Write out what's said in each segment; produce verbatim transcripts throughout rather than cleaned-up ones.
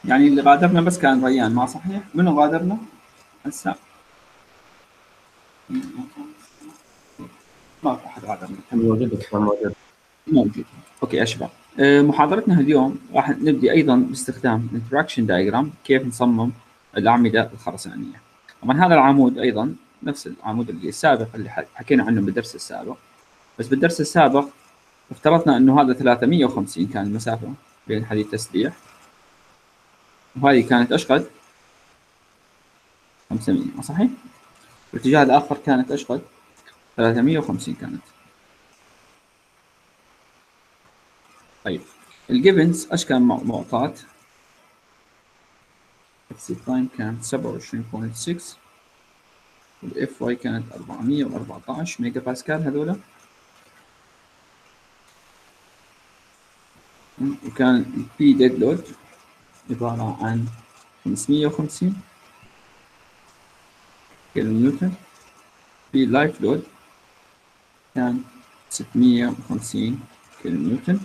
يعني اللي غادرنا بس كان ريان، ما صحيح؟ منو غادرنا هسه؟ ما في احد غادرنا. موجود موجود موجود. اوكي يا شباب، محاضرتنا اليوم راح نبدي ايضا باستخدام interaction diagram، كيف نصمم الاعمده الخرسانيه. طبعا هذا العمود ايضا نفس العمود اللي السابق اللي حكينا عنه بالدرس السابق، بس بالدرس السابق افترضنا انه هذا ثلاثمية وخمسين كان المسافه بين حديد تسليح، وهذه كانت ايش قد؟ خمسمية، صحيح؟ الاتجاه الاخر كانت ايش قد؟ ثلاثمية وخمسين كانت. طيب الجيفنز ايش كان معطات؟ اكسيت تايم كانت سبعة وعشرين فاصلة ستة، والاف واي كانت أربعمية وأربعطعش ميجا باسكال هذولا، وكان البي ديد لود عبارة عن خمسمية وخمسين كيلو نيوتن، بي لايف لود كان ستمية وخمسين كيلو نيوتن.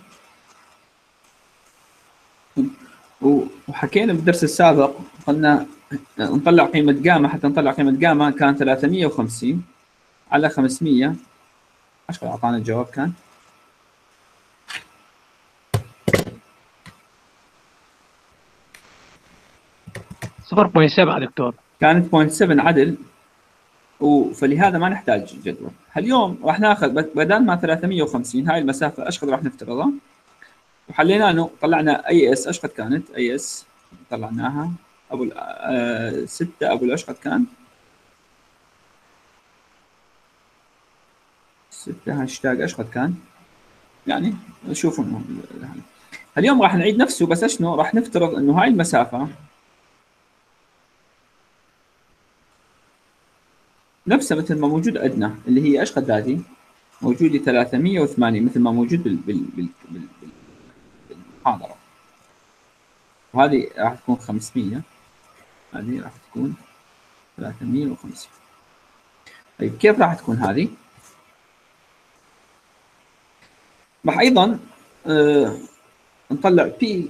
وحكينا بالدرس السابق قلنا نطلع قيمة جاما، حتى نطلع قيمة جاما كان ثلاثمية وخمسين على خمسمية. ايش اعطانا الجواب؟ كان صفر فاصلة سبعة دكتور. كانت صفر فاصلة سبعة عدل، فلهذا ما نحتاج جدول. اليوم راح ناخذ بدل ما ثلاثمية وخمسين هاي المسافة ايش قد راح نفترضها، وحلينا انه طلعنا اي اس ايش قد كانت؟ اي اس طلعناها ابو آه ستة ابو ايش قد كان؟ ستة هاشتاج ايش قد كان؟ يعني شوفوا انه اليوم راح نعيد نفسه، بس شنو؟ راح نفترض انه هاي المسافة نفسها مثل ما موجود عندنا، اللي هي ايش قد هذه؟ موجودة ثلاثمية وثمانين مثل ما موجود بال بال بال بال بالمحاضرة، وهذه راح تكون خمسمية، هذه راح تكون ثلاثمية وخمسين. طيب كيف راح تكون هذه؟ راح ايضا آه نطلع بي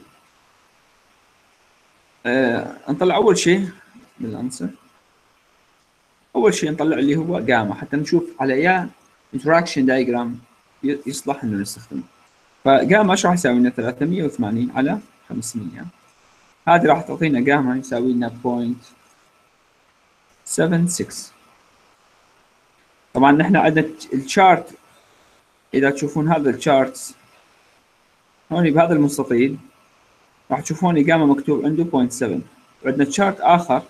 آه نطلع اول شيء بالانسر، اول شيء نطلع اللي هو جاما حتى نشوف على اي interaction diagram يصلح انه نستخدمه. فجاما ايش راح يساوي لنا؟ ثلاثمية وثمانين على خمسمية، هذه راح تعطينا جاما يساوي لنا صفر فاصلة سبعة ستة. طبعا نحن عندنا الشارت، اذا تشوفون هذا الشارت هون بهذا المستطيل راح تشوفون جاما مكتوب عنده صفر فاصلة سبعة، وعندنا تشارت اخر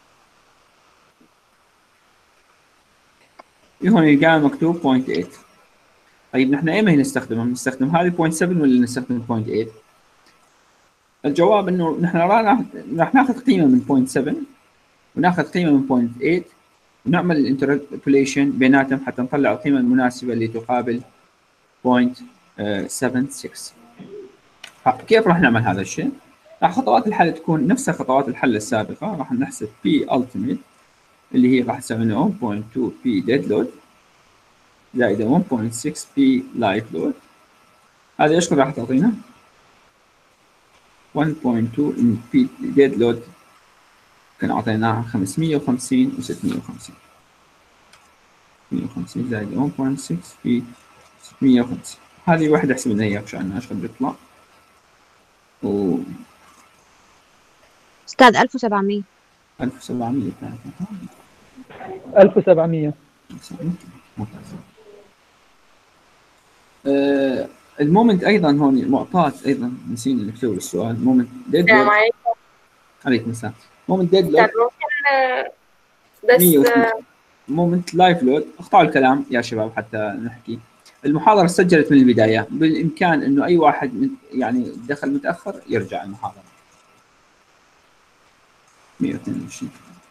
هون جاما مكتوب صفر فاصلة ثمانية. طيب نحن ايمتى نستخدمها؟ نستخدم هذه صفر فاصلة سبعة ولا نستخدم صفر فاصلة ثمانية؟ الجواب انه نحن راح ناخذ قيمه من صفر فاصلة سبعة وناخذ قيمه من صفر فاصلة ثمانية ونعمل الانتربوليشن بيناتهم حتى نطلع القيمه المناسبه اللي تقابل صفر فاصلة سبعة ستة. كيف راح نعمل هذا الشيء؟ راح خطوات الحل تكون نفس خطوات الحل السابقه. راح نحسب P ultimate اللي هي راح تساوي لنا واحد فاصلة اثنين P dead load زائد واحد فاصلة ستة P live load. هذه ايش راح تعطينا؟ واحد فاصلة اثنين P dead load كان اعطيناها خمسمية وخمسين و ستمية وخمسين. ستمية وخمسين زائد واحد فاصلة ستة في ستمية وخمسين. هذه واحدة احسب لنا اياها عشان ايش قد بيطلع. و استاذ ألف وسبعمية. ألف وسبعمية كانت. ألف وسبعمية. ممتاز. آه المومنت ايضا هون معطاة ايضا، نسينا نكتب السؤال. مومنت ديد لود. عليكم السلام. مومنت ديد لود بس مومنت لايف لود. اقطعوا الكلام يا شباب حتى نحكي. المحاضرة سجلت من البداية، بالامكان انه اي واحد من يعني دخل متاخر يرجع المحاضرة. مية واثنين وعشرين.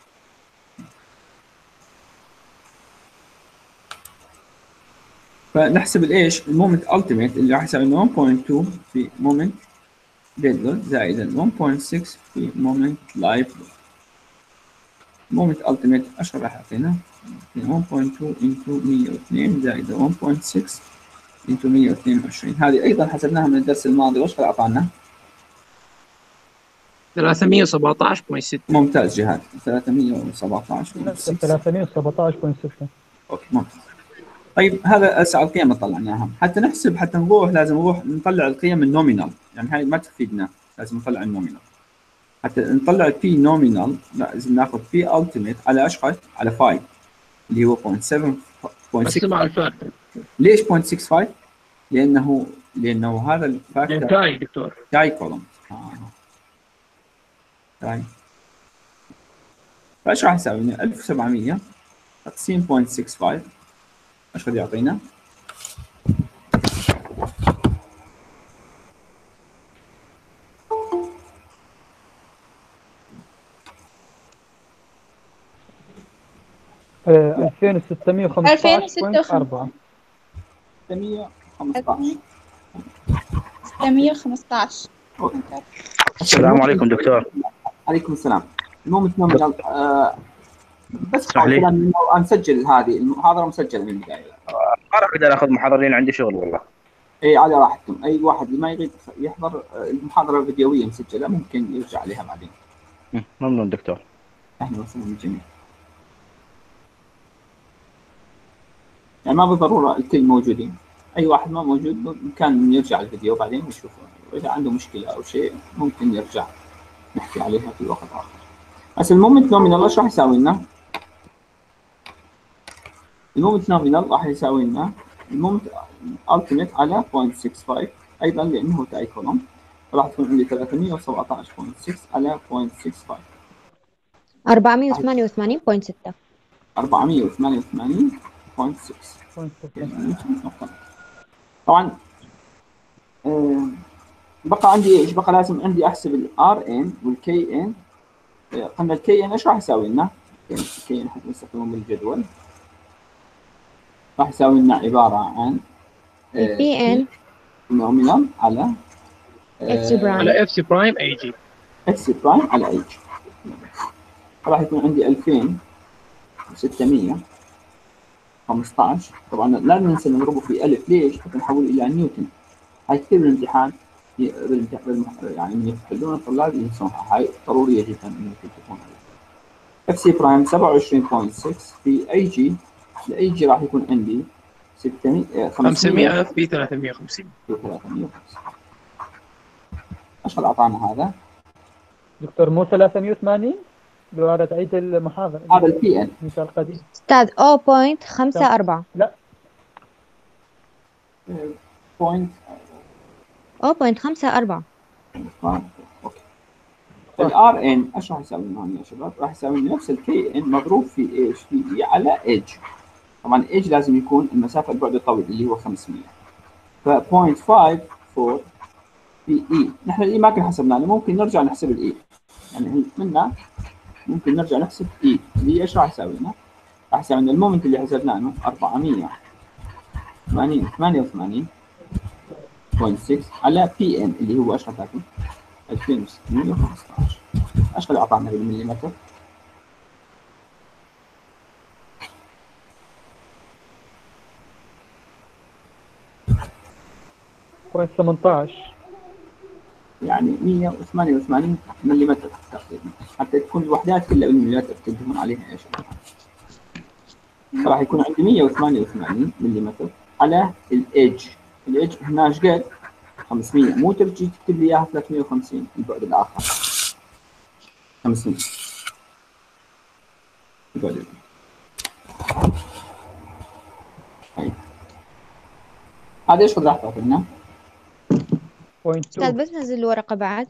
فنحسب الايش؟ المومنت التيميت اللي راح يساوي واحد فاصلة اثنين في مومنت ديد لود زائد واحد فاصلة ستة في مومنت لايف لود. مومنت التيميت ايش راح يعطينا؟ واحد فاصلة اثنين انتو مية واثنين زائد واحد فاصلة ستة انتو مية واثنين وعشرين. هذه ايضا حسبناها من الدرس الماضي. وايش اعطانا؟ ثلاثمية وسبعطعش فاصلة ستة. ممتاز جهاد. ثلاثمية وسبعطعش فاصلة نفس ستة. ثلاثمية وسبعطعش فاصلة ستة. اوكي ممتاز. طيب هذا هسه القيم اللي طلعناها، حتى نحسب حتى نروح لازم نروح نطلع القيم النومينال، يعني هاي ما تفيدنا، لازم نطلع النومينال. حتى نطلع البي نومينال لازم ناخذ بي التيميت على ايش قد؟ على خمسة اللي هو صفر فاصلة سبعة صفر ستة. مع الفاكتور. ليش صفر فاصلة ستة خمسة؟ لانه لانه هذا الفاكتور تاي دكتور. تاي كولوم. آه. تاي. فايش راح يساوي لنا؟ ألف وسبعمية تقسيم صفر فاصلة ستة خمسة ايش قد يعطينا؟ ألفين وستمية وخمسطعش فاصلة أربعة. ستمية وخمسطعش. ستمية وخمسطعش. السلام عليكم دكتور. عليكم السلام. المهم نومينال آه بس اسمح لي. كلام نسجل هذه المحاضره مسجله من البدايه. ما راح اقدر اخذ محاضرين، عندي شغل والله. اي على راحتكم، اي واحد ما يريد يحضر المحاضره الفيديويه مسجله ممكن يرجع عليها بعدين. ممنون دكتور. اهلا وسهلا بالجميع. يعني ما بالضروره الكل موجودين، اي واحد ما موجود بامكان يرجع الفيديو بعدين يشوفه، واذا عنده مشكله او شيء ممكن يرجع نحكي عليها في وقت اخر. بس المومنت نومينال ايش راح يساوي لنا؟ المومنت نومينال راح يساوي لنا المومنت التيميت على صفر فاصلة ستة خمسة ايضا لانه تاي كولوم، راح تكون عندي ثلاثمية وسبعطعش فاصلة ستة على صفر فاصلة ستة خمسة. أربعمية وثمانية وثمانين فاصلة ستة. أربعمية وثمانية وثمانين فاصلة ستة. طبعا آه بقى عندي ايش؟ بقى لازم عندي احسب الار ان والكي ان. قلنا الكي ان ايش راح يساوي لنا؟ الكي ان حتى نستخدمه بالجدول راح يساوي لنا عباره عن بي ان نومينال على اكس برايم على اف سي برايم اي جي. اكس برايم على اي جي. راح يكون عندي ألفين وستمية وخمسطعش. طبعا لا ننسى نضربه في الف، ليش؟ حتى نحوله الى نيوتن. هاي كثير بالامتحان يعني من يحلون الطلاب ينسوها، هاي ضروريه جدا انك تكون عليها. اف سي برايم سبعة وعشرين فاصلة ستة في اي جي. الاي جي راح يكون عندي ستمية خمسمية في ثلاثمية وخمسين. في ثلاثمية وخمسين. ايش قد اعطانا هذا؟ دكتور مو ثلاثمية وثمانين؟ لو هذا تعيد المحاضرة. هذا البي ان مثال قديم. استاذ صفر فاصلة خمسة أربعة. لا بوينت صفر فاصلة خمسة أربعة. اوكي. الار ان ايش راح يساوي لنا هون يا شباب؟ راح يساوي لنا نفس الكي ان مضروب في ايش؟ في اي على ايج. طبعا ايج لازم يكون المسافه البعد الطويل اللي هو خمسمية. ف صفر فاصلة خمسة أربعة في اي. نحن الاي ما كنا حسبناه، ممكن نرجع نحسب الاي. يعني منا ممكن نرجع نحسب اي اللي ايش راح يساوي لنا؟ راح يساوي لنا المومنت اللي حسبناه أربعمية وثمانية وثمانين فاصلة ستة على بي ان اللي هو ايش راح تكون؟ ألفين وستمية وخمسطعش. ايش قد اعطانا بالمليمتر؟ صفر فاصلة ثمانطعش. يعني مية وثمانية وثمانين ملم تقريبا، حتى تكون الوحدات كلها بالمليمتر تنتبهون عليها ايش. راح يكون عندي مية وثمانية وثمانين ملم على الايدج. الايدج هنا ايش قد؟ خمسمية. مو ترجي تكتب لي اياها ثلاثمية وخمسين البعد الاخر. خمسمية البعد الاخر. طيب هذا ايش قد راح تعطي لنا؟ استاذ بس نزل الورقة بعد.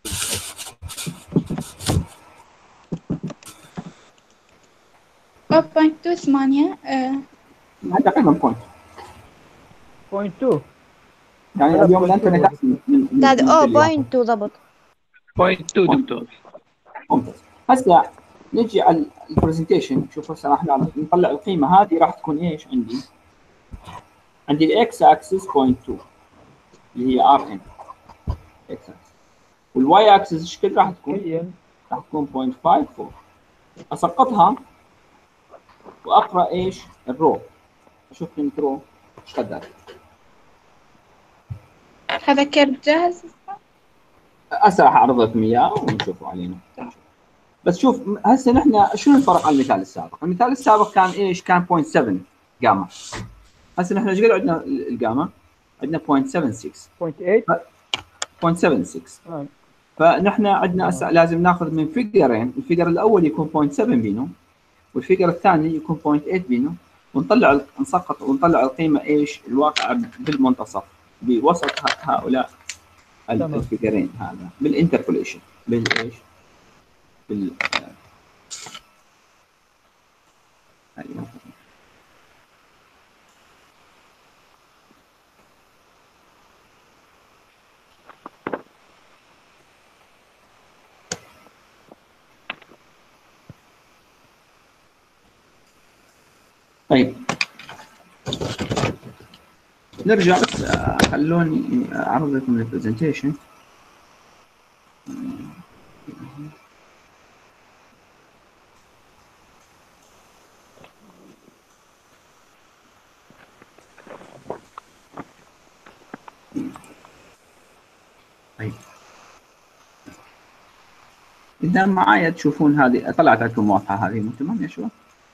صفر فاصلة ثمانية. تقريبا بوينت بوينت تو. يعني اليوم الانترنت احسن من استاذ صفر فاصلة اثنين ضبط. بوينت تو دكتور. ممتاز. هسه نجي على البرزنتيشن. شوف هسه راح نطلع القيمه هذه راح تكون ايش عندي؟ عندي الاكس اكسس صفر فاصلة اثنين اللي هي ار ان اكس اكسس، والواي اكسس ايش قد راح تكون؟ راح تكون صفر فاصلة خمسة أربعة. اسقطها واقرا ايش؟ الرو. اشوف قيمه رو ايش قد هذا؟ هذا كيرف جاهز. هسه راح اعرض لكم اياه ونشوفوا علينا. بس شوف هسه نحن شنو الفرق عن المثال السابق؟ المثال السابق كان ايش؟ كان صفر فاصلة سبعة جاما. هسه نحن ايش قد عندنا الجاما؟ عندنا صفر فاصلة سبعة وستة. صفر فاصلة ثمانية. صفر فاصلة سبعة وستة. آه. فنحن عندنا هسه لازم ناخذ من فيجرين، الفيجر الاول يكون صفر فاصلة سبعة بينه، والفيجر الثاني يكون صفر فاصلة ثمانية بينه، ونطلع نسقط ونطلع القيمه ايش؟ الواقعه بالمنتصف بوسط هؤلاء الفيجرين هذا بالانتربوليشن بالايش؟ بال ايوه طيب نرجع بس خلوني اعرض لكم البرزنتيشن. طيب إذا معايا تشوفون هذه طلعت لكم واضحة هذه مو تمام يا شباب؟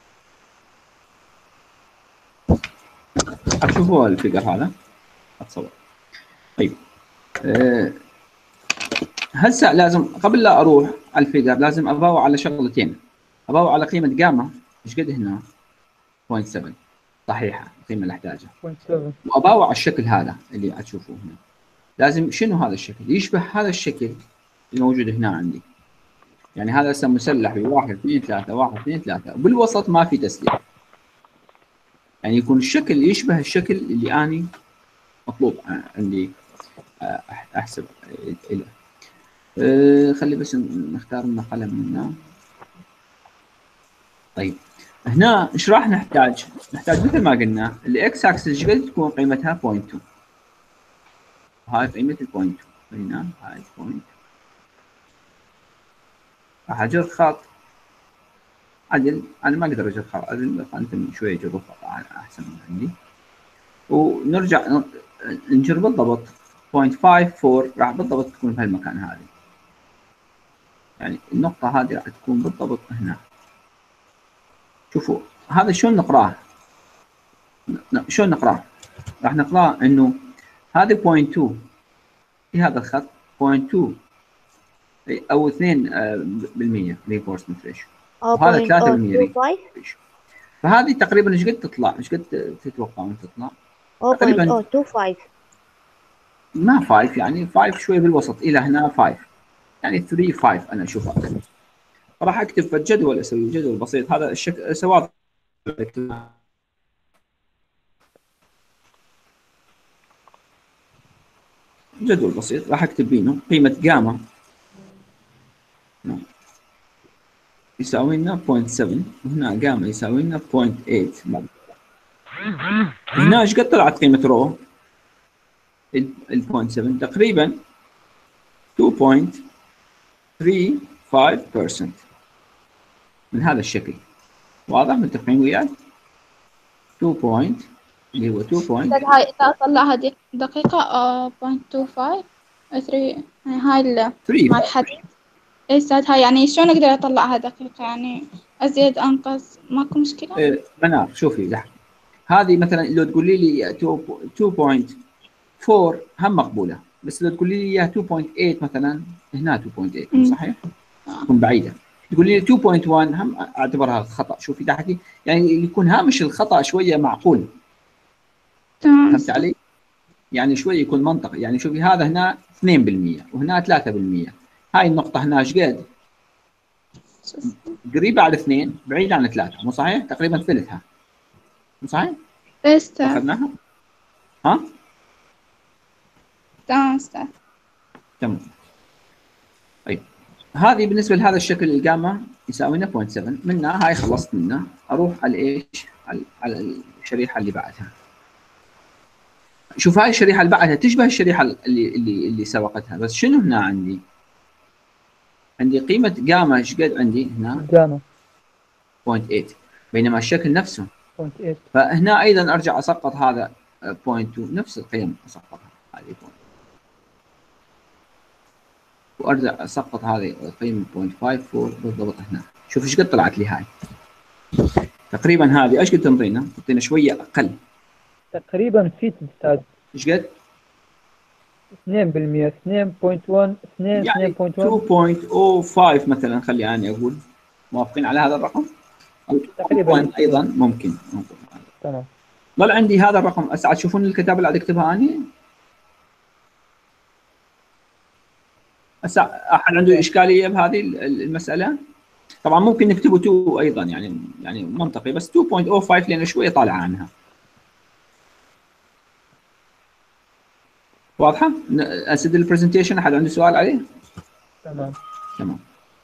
تشوفوا الفيجر هذا اتصور. طيب أه هسه لازم قبل لا اروح على الفيجر لازم اباوع على شغلتين. اباوع على قيمة جاما ايش قد هنا؟ صفر فاصلة سبعة صحيحة القيمة اللي احتاجها. صفر فاصلة سبعة. واباوع على الشكل هذا اللي تشوفوه هنا. لازم شنو هذا الشكل؟ يشبه هذا الشكل الموجود هنا عندي. يعني هذا هسه مسلح بواحد اثنين ثلاثة واحد اثنين ثلاثة وبالوسط ما في تسليح. يعني يكون الشكل يشبه الشكل اللي اني مطلوب عندي احسب له. أه خلي بس نختار لنا قلم هنا. طيب هنا ايش راح نحتاج؟ نحتاج مثل ما قلنا الاكس اكسس ايش قد تكون قيمتها؟ صفر فاصلة اثنين. هاي قيمة ال صفر فاصلة اثنين هنا هاي صفر فاصلة اثنين. راح اجر خط عدل. انا ما اقدر اجر خط عدل، انتم شويه جروا خط احسن من عندي. ونرجع نجر بالضبط صفر فاصلة خمسة أربعة راح بالضبط تكون في هالمكان هذا. يعني النقطة هذه راح تكون بالضبط هنا. شوفوا هذا شلون نقراه؟ شلون نقراه؟ راح نقراه انه هذا صفر فاصلة اثنين في هذا الخط صفر فاصلة اثنين او اثنين بالمية reinforcement ratio. وهذا ثلاثة بالمية ratio. فهذه تقريبا ايش قد تطلع؟ ايش قد تتوقعون تطلع؟ تقريبا صفر فاصلة خمسة. ما خمسة يعني خمسة شوي بالوسط الى هنا خمسة. يعني ثلاثة خمسة انا اشوفها. راح اكتب في الجدول، اسوي جدول بسيط. هذا الشكل سواء جدول بسيط راح اكتب بينه قيمة جاما يساوي لنا صفر فاصلة سبعة وهنا جاما يساوي لنا صفر فاصلة ثمانية. هنا ايش قد طلعت قيمة رو؟ ال صفر فاصلة سبعة تقريبا اثنين فاصلة ثلاثة خمسة بالمية من هذا الشكل. واضح؟ متفقين وياي؟ اثنين اللي هو اثنين. هاي إذا أطلعها دقيقة صفر فاصلة اثنين خمسة ثلاثة يعني هاي ال مع الحديد. إيه أستاذ هاي يعني شلون أقدر أطلعها دقيقة؟ يعني أزيد أنقص ماكو مشكلة؟ إيه منار شوفي لحظة. هذه مثلا لو تقولي لي اثنين فاصلة أربعة هم مقبولة، بس لو تقولي لي اياها اثنين فاصلة ثمانية مثلا هنا اثنين فاصلة ثمانية صحيح؟ تكون بعيدة. تقولي لي اثنين فاصلة واحد هم اعتبرها خطأ. شوفي تحكي يعني يكون هامش الخطأ شوية معقول. فهمت علي؟ يعني شوي يكون منطقي. يعني شوفي هذا هنا اثنين بالمية وهنا ثلاثة بالمية. هاي النقطة هنا ايش قد؟ قريبة على اثنين بعيدة عن ثلاثة مو صحيح؟ تقريبا ثلثها مو صحيح؟ استاذ أخذناها؟ ها؟ تمام استاذ. تمام. طيب هذه بالنسبة لهذا الشكل الجاما يساوي لنا صفر فاصلة سبعة. منها هاي خلصت منها. أروح على إيش؟ على, على الشريحة اللي بعدها. شوف هاي الشريحة اللي بعدها تشبه الشريحة اللي اللي اللي سبقتها، بس شنو هنا عندي؟ عندي قيمة جاما ايش قد عندي هنا؟ جاما صفر فاصلة ثمانية بينما الشكل نفسه صفر فاصلة ثمانية. فهنا أيضا أرجع أسقط هذا صفر فاصلة اثنين نفس القيم أسقطها هذه. وارجع اسقط هذه القيمه صفر فاصلة خمسة أربعة بالضبط هنا. شوف ايش قد طلعت لي هاي. تقريبا هذه ايش قد تنطينا؟ تعطينا شويه اقل. تقريبا فيت استاذ. ايش قد؟ اثنين بالمئة اثنين فاصلة واحد اثنين يعني اثنين فاصلة اثنين فاصلة صفر خمسة مثلا، خلي اني اقول. موافقين على هذا الرقم؟ تقريبا ايضا ممكن. تمام. ضل عندي هذا الرقم. هسه تشوفون الكتابه اللي قاعد اكتبها اني. هسه احد عنده اشكاليه بهذه المساله؟ طبعا ممكن نكتبه اثنين ايضا، يعني يعني منطقي، بس اثنين فاصلة صفر خمسة لان شويه طالعه عنها. واضحه؟ اسد البرزنتيشن. احد عنده سؤال عليه؟ تمام تمام.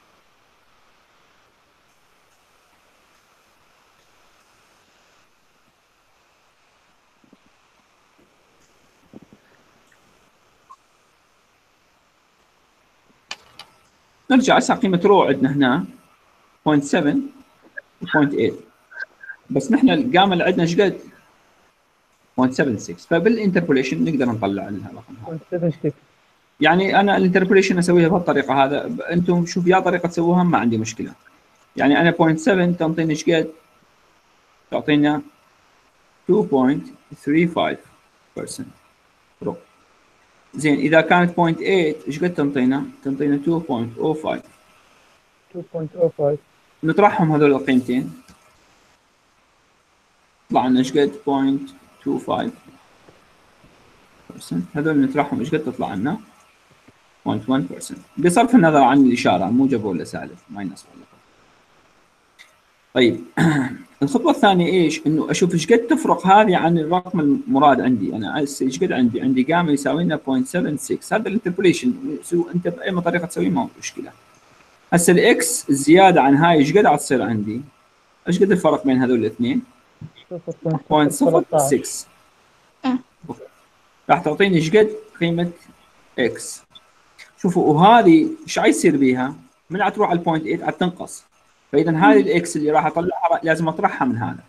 نرجع هسه قيمه رو عندنا هنا صفر فاصلة سبعة و صفر فاصلة ثمانية، بس نحن الجاما اللي عندنا ايش قد؟ صفر فاصلة سبعة ستة، فبالانتربوليشن نقدر نطلع الرقم هذا. صفر فاصلة سبعة ستة. يعني انا الانتربوليشن اسويها بهالطريقه هذا، انتم شوف يا طريقه تسووها ما عندي مشكله. يعني انا صفر فاصلة سبعة تنطيني ايش قد؟ تعطينا اثنين فاصلة ثلاثة وثلاثين بالمئة رو. زين اذا كانت صفر فاصلة ثمانية ايش قد تنطينا؟ تنطينا اثنين فاصلة صفر خمسة. اثنين فاصلة صفر خمسة. نطرحهم هذول القيمتين يطلع لنا ايش قد؟ صفر فاصلة اثنين خمسة. هذول نطرحهم ايش قد تطلع لنا؟ صفر فاصلة واحد بالمئة بصرف النظر عن الاشاره موجب ولا سالب، ماينس ولا. طيب الخطوه الثانيه ايش؟ انه اشوف ايش قد تفرق هذه عن الرقم المراد عندي. انا ايش قد عندي؟ عندي جاما يساوي لنا صفر فاصلة سبعة ستة. هذا الانتربوليشن انت باي طريقه تسويه ما هو مشكله. هسه الاكس الزياده عن هاي ايش قد حتصير عندي؟ ايش قد الفرق بين هذول الاثنين؟ صفر فاصلة صفر ستة. راح تعطيني ايش قد قيمه اكس. شوفوا وهذه ايش حيصير بيها؟ من تروح على البوينت ثمانية تنقص. فاذا هذه الاكس اللي راح اطلعها لازم اطرحها من هذا.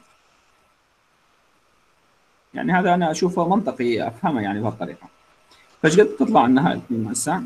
يعني هذا انا اشوفه منطقي افهمه يعني بهالطريقه. فايش قد تطلع لنا هاي القيمه هسه؟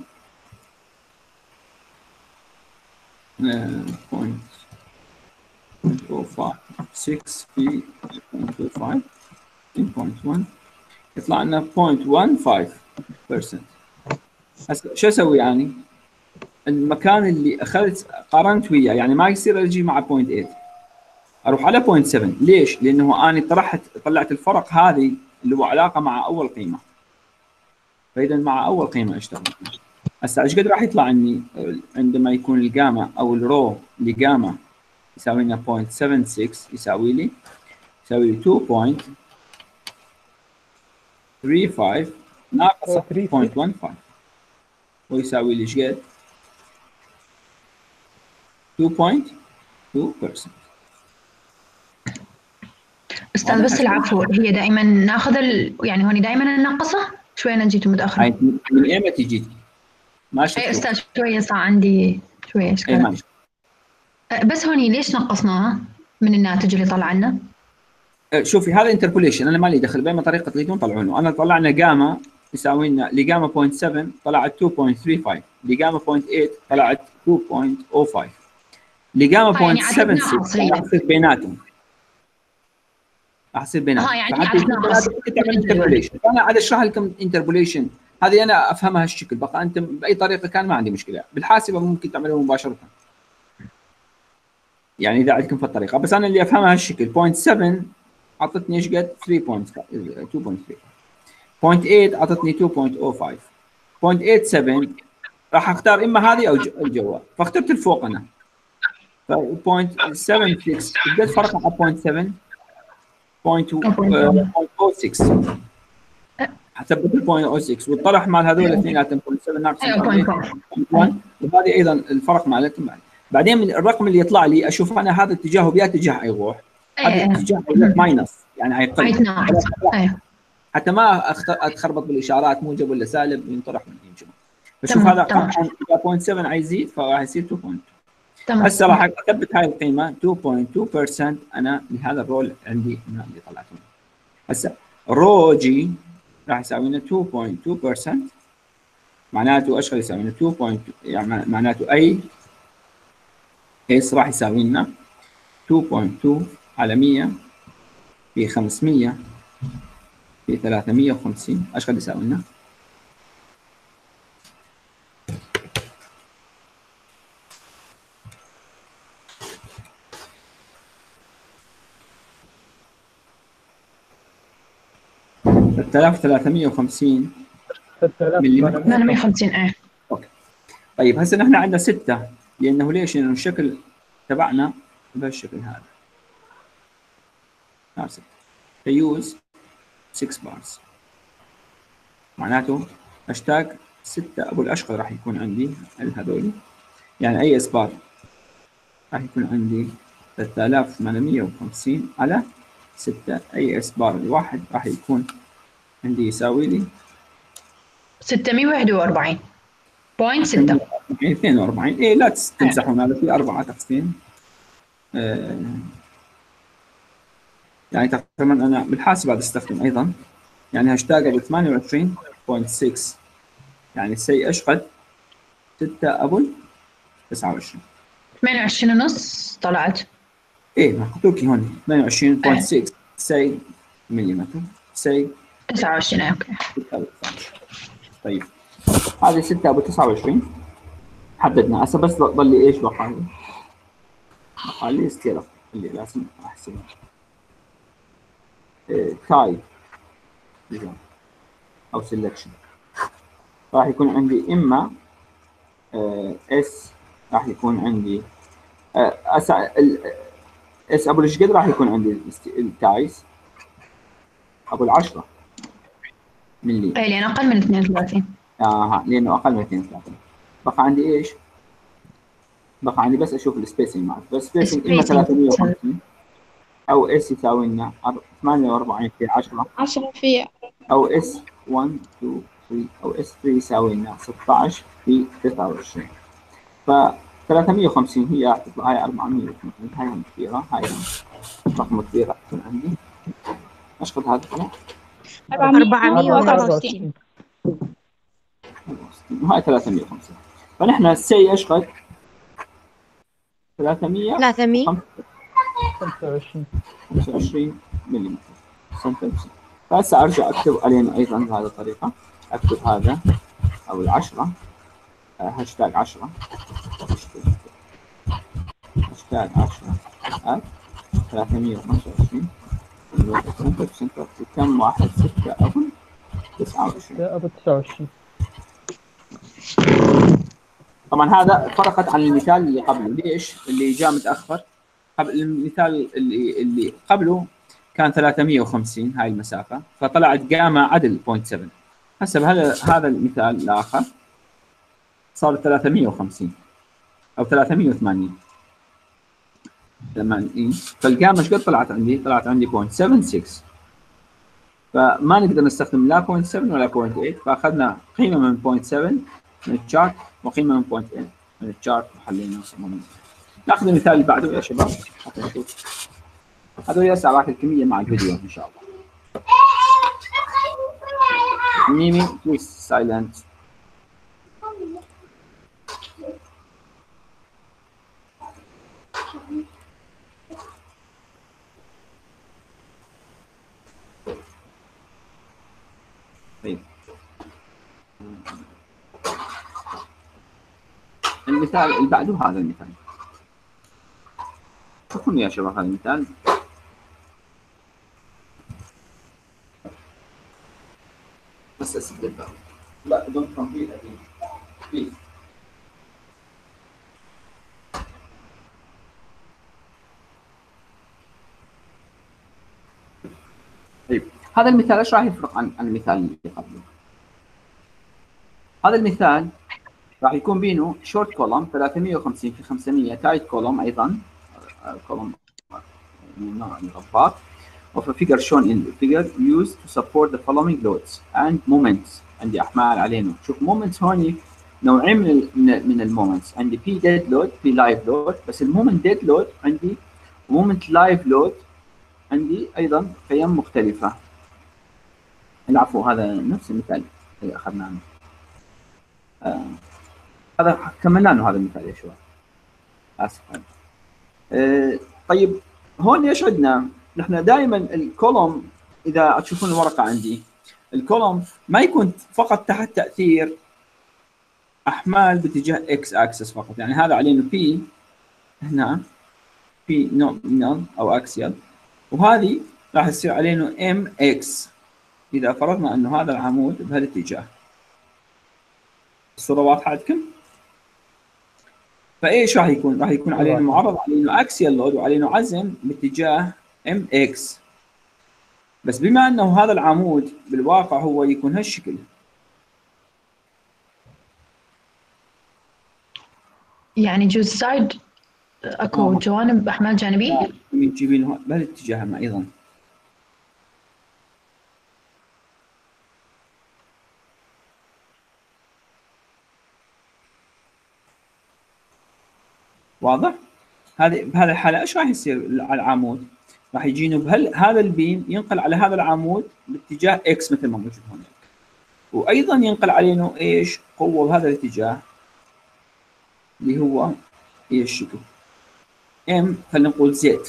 صفر فاصلة صفر ستة في صفر فاصلة خمسة صفر فاصلة واحد يطلع لنا صفر فاصلة واحد خمسة بالمئة. هسه شو اسوي يعني؟ المكان اللي اخذت قارنت وياه، يعني ما يصير اجي مع صفر فاصلة ثمانية اروح على صفر فاصلة سبعة. ليش؟ لانه انا طرحت طلعت الفرق هذه اللي هو علاقه مع اول قيمه. فاذا مع اول قيمه اشتغل. هسه ايش قد راح يطلع عني عندما يكون الجاما او الرو لجاما يساوي لنا صفر فاصلة سبعة ستة يساوي لي يساوي لي اثنين فاصلة ثلاثة خمسة ناقص صفر فاصلة واحد خمسة ويساوي لي ايش قد؟ اثنين فاصلة اثنين بالمئة. استاذ بس العفو، هي دائما ناخذ ال... يعني هون دائما ننقصه شوي. انا جيت متاخر. هاي من ايمتى جيتي؟ ما شفت. اي استاذ شويه صار عندي شويه اشكال. بس هوني ليش نقصناها من الناتج اللي طلع لنا؟ شوفي هذا انتربوليشن انا مالي دخل باي طريقه تريدون طلعونه. انا طلعنا جاما يساوي لنا لجاما صفر فاصلة سبعة طلعت اثنين فاصلة ثلاثة خمسة، لجاما صفر فاصلة ثمانية طلعت اثنين فاصلة صفر خمسة، لجاما صفر فاصلة سبعة ستة راح تصير بيناتهم. راح تصير بيناتهم. اه يعني عدد تعمل انتربوليشن. انا عاد اشرح لكم انتربوليشن هذه انا افهمها هالشكل. بقى انت باي طريقه كان ما عندي مشكله. بالحاسبه ممكن تعملوها مباشره. يعني اذا عندكم في الطريقه، بس انا اللي افهمها هالشكل. صفر فاصلة سبعة اعطتني ايش قد؟ ثلاثة فاصلة اثنين صفر صفر فاصلة ثمانية اعطتني اثنين فاصلة صفر خمسة صفر فاصلة سبعة سبعة راح اختار اما هذه او الجواب، فاخترت الفوق انا. ف صفر فاصلة سبعة ستة قد فرق مع صفر فاصلة سبعة صفر فاصلة ستة حسبت ال صفر فاصلة ستة والطرح مال هذول الاثنين صفر فاصلة سبعة ناقص واحد وهذه ايضا الفرق مالتهم. بعدين من الرقم اللي يطلع لي اشوف انا هذا اتجاهه بيا اتجاه حيروح، هذا الاتجاه ماينس يعني حيقل حتى ما اتخربط بالاشارات موجب ولا سالب ينطرح من يمشي. فشوف هذا اذا صفر فاصلة سبعة عايزيد فراح يصير اثنين فاصلة اثنين. هسه راح اثبت هاي القيمه اثنين فاصلة اثنين بالمئة انا لهذا الرول عندي هنا اللي طلعته. هسه رو جي راح يساوي لنا اثنين فاصلة اثنين بالمئة معناته اشغل يساوي لنا اثنين بوينت يعني معناته اي اس راح يساوي لنا اثنين فاصلة اثنين على مية في خمسمية في ثلاثمية وخمسين اشغل يساوي لنا ثلاثة آلاف وثلاثمية وخمسين ملم. ثمانمية وخمسين ايه. اوكي. طيب هسه نحن عندنا ستة لانه ليش؟ لانه الشكل تبعنا بهالشكل هذا. هذا ستة. فيوز ستة بارز. معناته اشتاق ستة ابو الاشغل راح يكون عندي هذول. يعني اي اس بار راح يكون عندي ثلاثة آلاف وثمانمية وخمسين على ستة. اي اس بار الواحد راح يكون عندي يساوي لي ستمية وواحد وأربعين بوينت ستة. اثنين وأربعين. ايه لا تمسحون هذا في أربعة تقسيم. آه يعني تقريبا انا بالحاسب هذا استخدم ايضا يعني هاشتاج ابو ثمانية وعشرين فاصلة ستة يعني سي اشقد ستة ابو تسعة وعشرين. ثمانية وعشرين ونص طلعت. ايه محطوكي هون ثمانية وعشرين فاصلة ستة سي مليمتر سي تسعة وعشرين. اوكي. طيب هذه ستة ابو تسعة وعشرين حددنا. هسه بس ضل لي ايش بقى لي؟ بقى لي ستيرا اللي لازم احسبها. تايب او سelection راح يكون عندي اما اس راح يكون عندي اس اس ابو ايش قد راح يكون عندي التايز ابو العشرة ملي. اي لان اقل من اثنين وثلاثين. اه لانه اقل من اثنين وثلاثين. بقى عندي ايش؟ بقى عندي بس اشوف السبيسنج معك. بس سبيسنج اما ثلاثمية وخمسين او اس يساوي لنا ثمانية وأربعين في عشرة عشرة في او اس واحد اثنين ثلاثة او اس ثلاثة يساوي لنا ستة عشر في تسعة وعشرين. ف ثلاثمية وخمسين هي تطلع هاي أربعمية وخمسين. هاي كبيره. هاي رقم كبير راح تكون عندي. ايش قد هذا طلع؟ أربعمية وأربعة وستين. وهاي ثلاثمية وخمسين. فنحن السي ايش قد؟ ثلاثمية ثلاثمية خمسة وعشرين ملم. فهسه ارجع اكتب علينا ايضا بهذه الطريقه. اكتب هذا او العشرة هاشتاج عشرة هاشتاج عشرة ثلاثمية وخمسة وعشرين كم واحد ستة ابو تسعة وعشرين. ابو تسعة وعشرين. طبعا هذا فرقت عن المثال اللي قبله. ليش؟ اللي جاء متاخر. قبل المثال اللي اللي قبله كان ثلاثمية وخمسين هاي المسافه فطلعت جاما عدل صفر فاصلة سبعة. هسه بهذا هذا المثال الاخر صار ثلاثمية وخمسين او ثلاثمية وثمانين ثمانين. فالجاما ايش قد طلعت عندي؟ طلعت عندي صفر فاصلة سبعة ستة. فما نقدر نستخدم لا صفر فاصلة سبعة ولا صفر فاصلة ثمانية. فاخذنا قيمه من صفر فاصلة سبعة من الشارت وقيمه من صفر فاصلة ثمانية من الشارت وحلينا. ناخذ المثال اللي بعده يا شباب حتى نشوف. هذول يسع راح الكميه مع الفيديو ان شاء الله. ميمي بليز سايلنت. طيب المثال اللي بعده هذا المثال. شوفوا يا شباب هذا المثال. بس اسد الباب. لا don't complete again. Please. طيب هذا المثال ايش راح يفرق عن عن المثال اللي قبله؟ هذا المثال راح يكون بينه شورت كولوم ثلاثمية وخمسين في خمسمية تايت كولوم ايضا كولوم من نوع الرباط of a figure shown in the figure used to support the following loads and moments. عندي احمال علينا. شوف moments هوني نوعين من من من المومنتس. عندي في dead load في live load. بس المومنت dead load عندي ومومنت live load عندي ايضا قيم مختلفه. العفو هذا نفس المثال اللي اخذناه. آه هذا كملنا له هذا المثال يا شباب. اسف. آه طيب هون ايش عندنا؟ نحن دائما الكولوم اذا تشوفون الورقه عندي الكولوم ما يكون فقط تحت تاثير احمال باتجاه اكس اكسس فقط، يعني هذا عليه بي هنا بي نومينال او اكسيال، وهذه راح يصير عليه ام اكس اذا فرضنا انه هذا العمود بهالاتجاه. الصوره واضحه عندكم؟ فايش راح يكون؟ راح يكون علينا معرض علينا اكسيال لود وعلينا عزم باتجاه ام اكس، بس بما انه هذا العمود بالواقع هو يكون هالشكل، يعني جزء سايد اكو آه. جوانب احمال جانبيه تجيبين بهالاتجاه ايضا. واضح؟ هذه بهذه الحاله ايش راح يصير على العمود؟ راح يجينا بهال هذا البيم ينقل على هذا العمود باتجاه اكس مثل ما موجود هون، وايضا ينقل علينا ايش؟ قوه بهذا الاتجاه اللي هو ايش شكل؟ ام خلينا نقول زد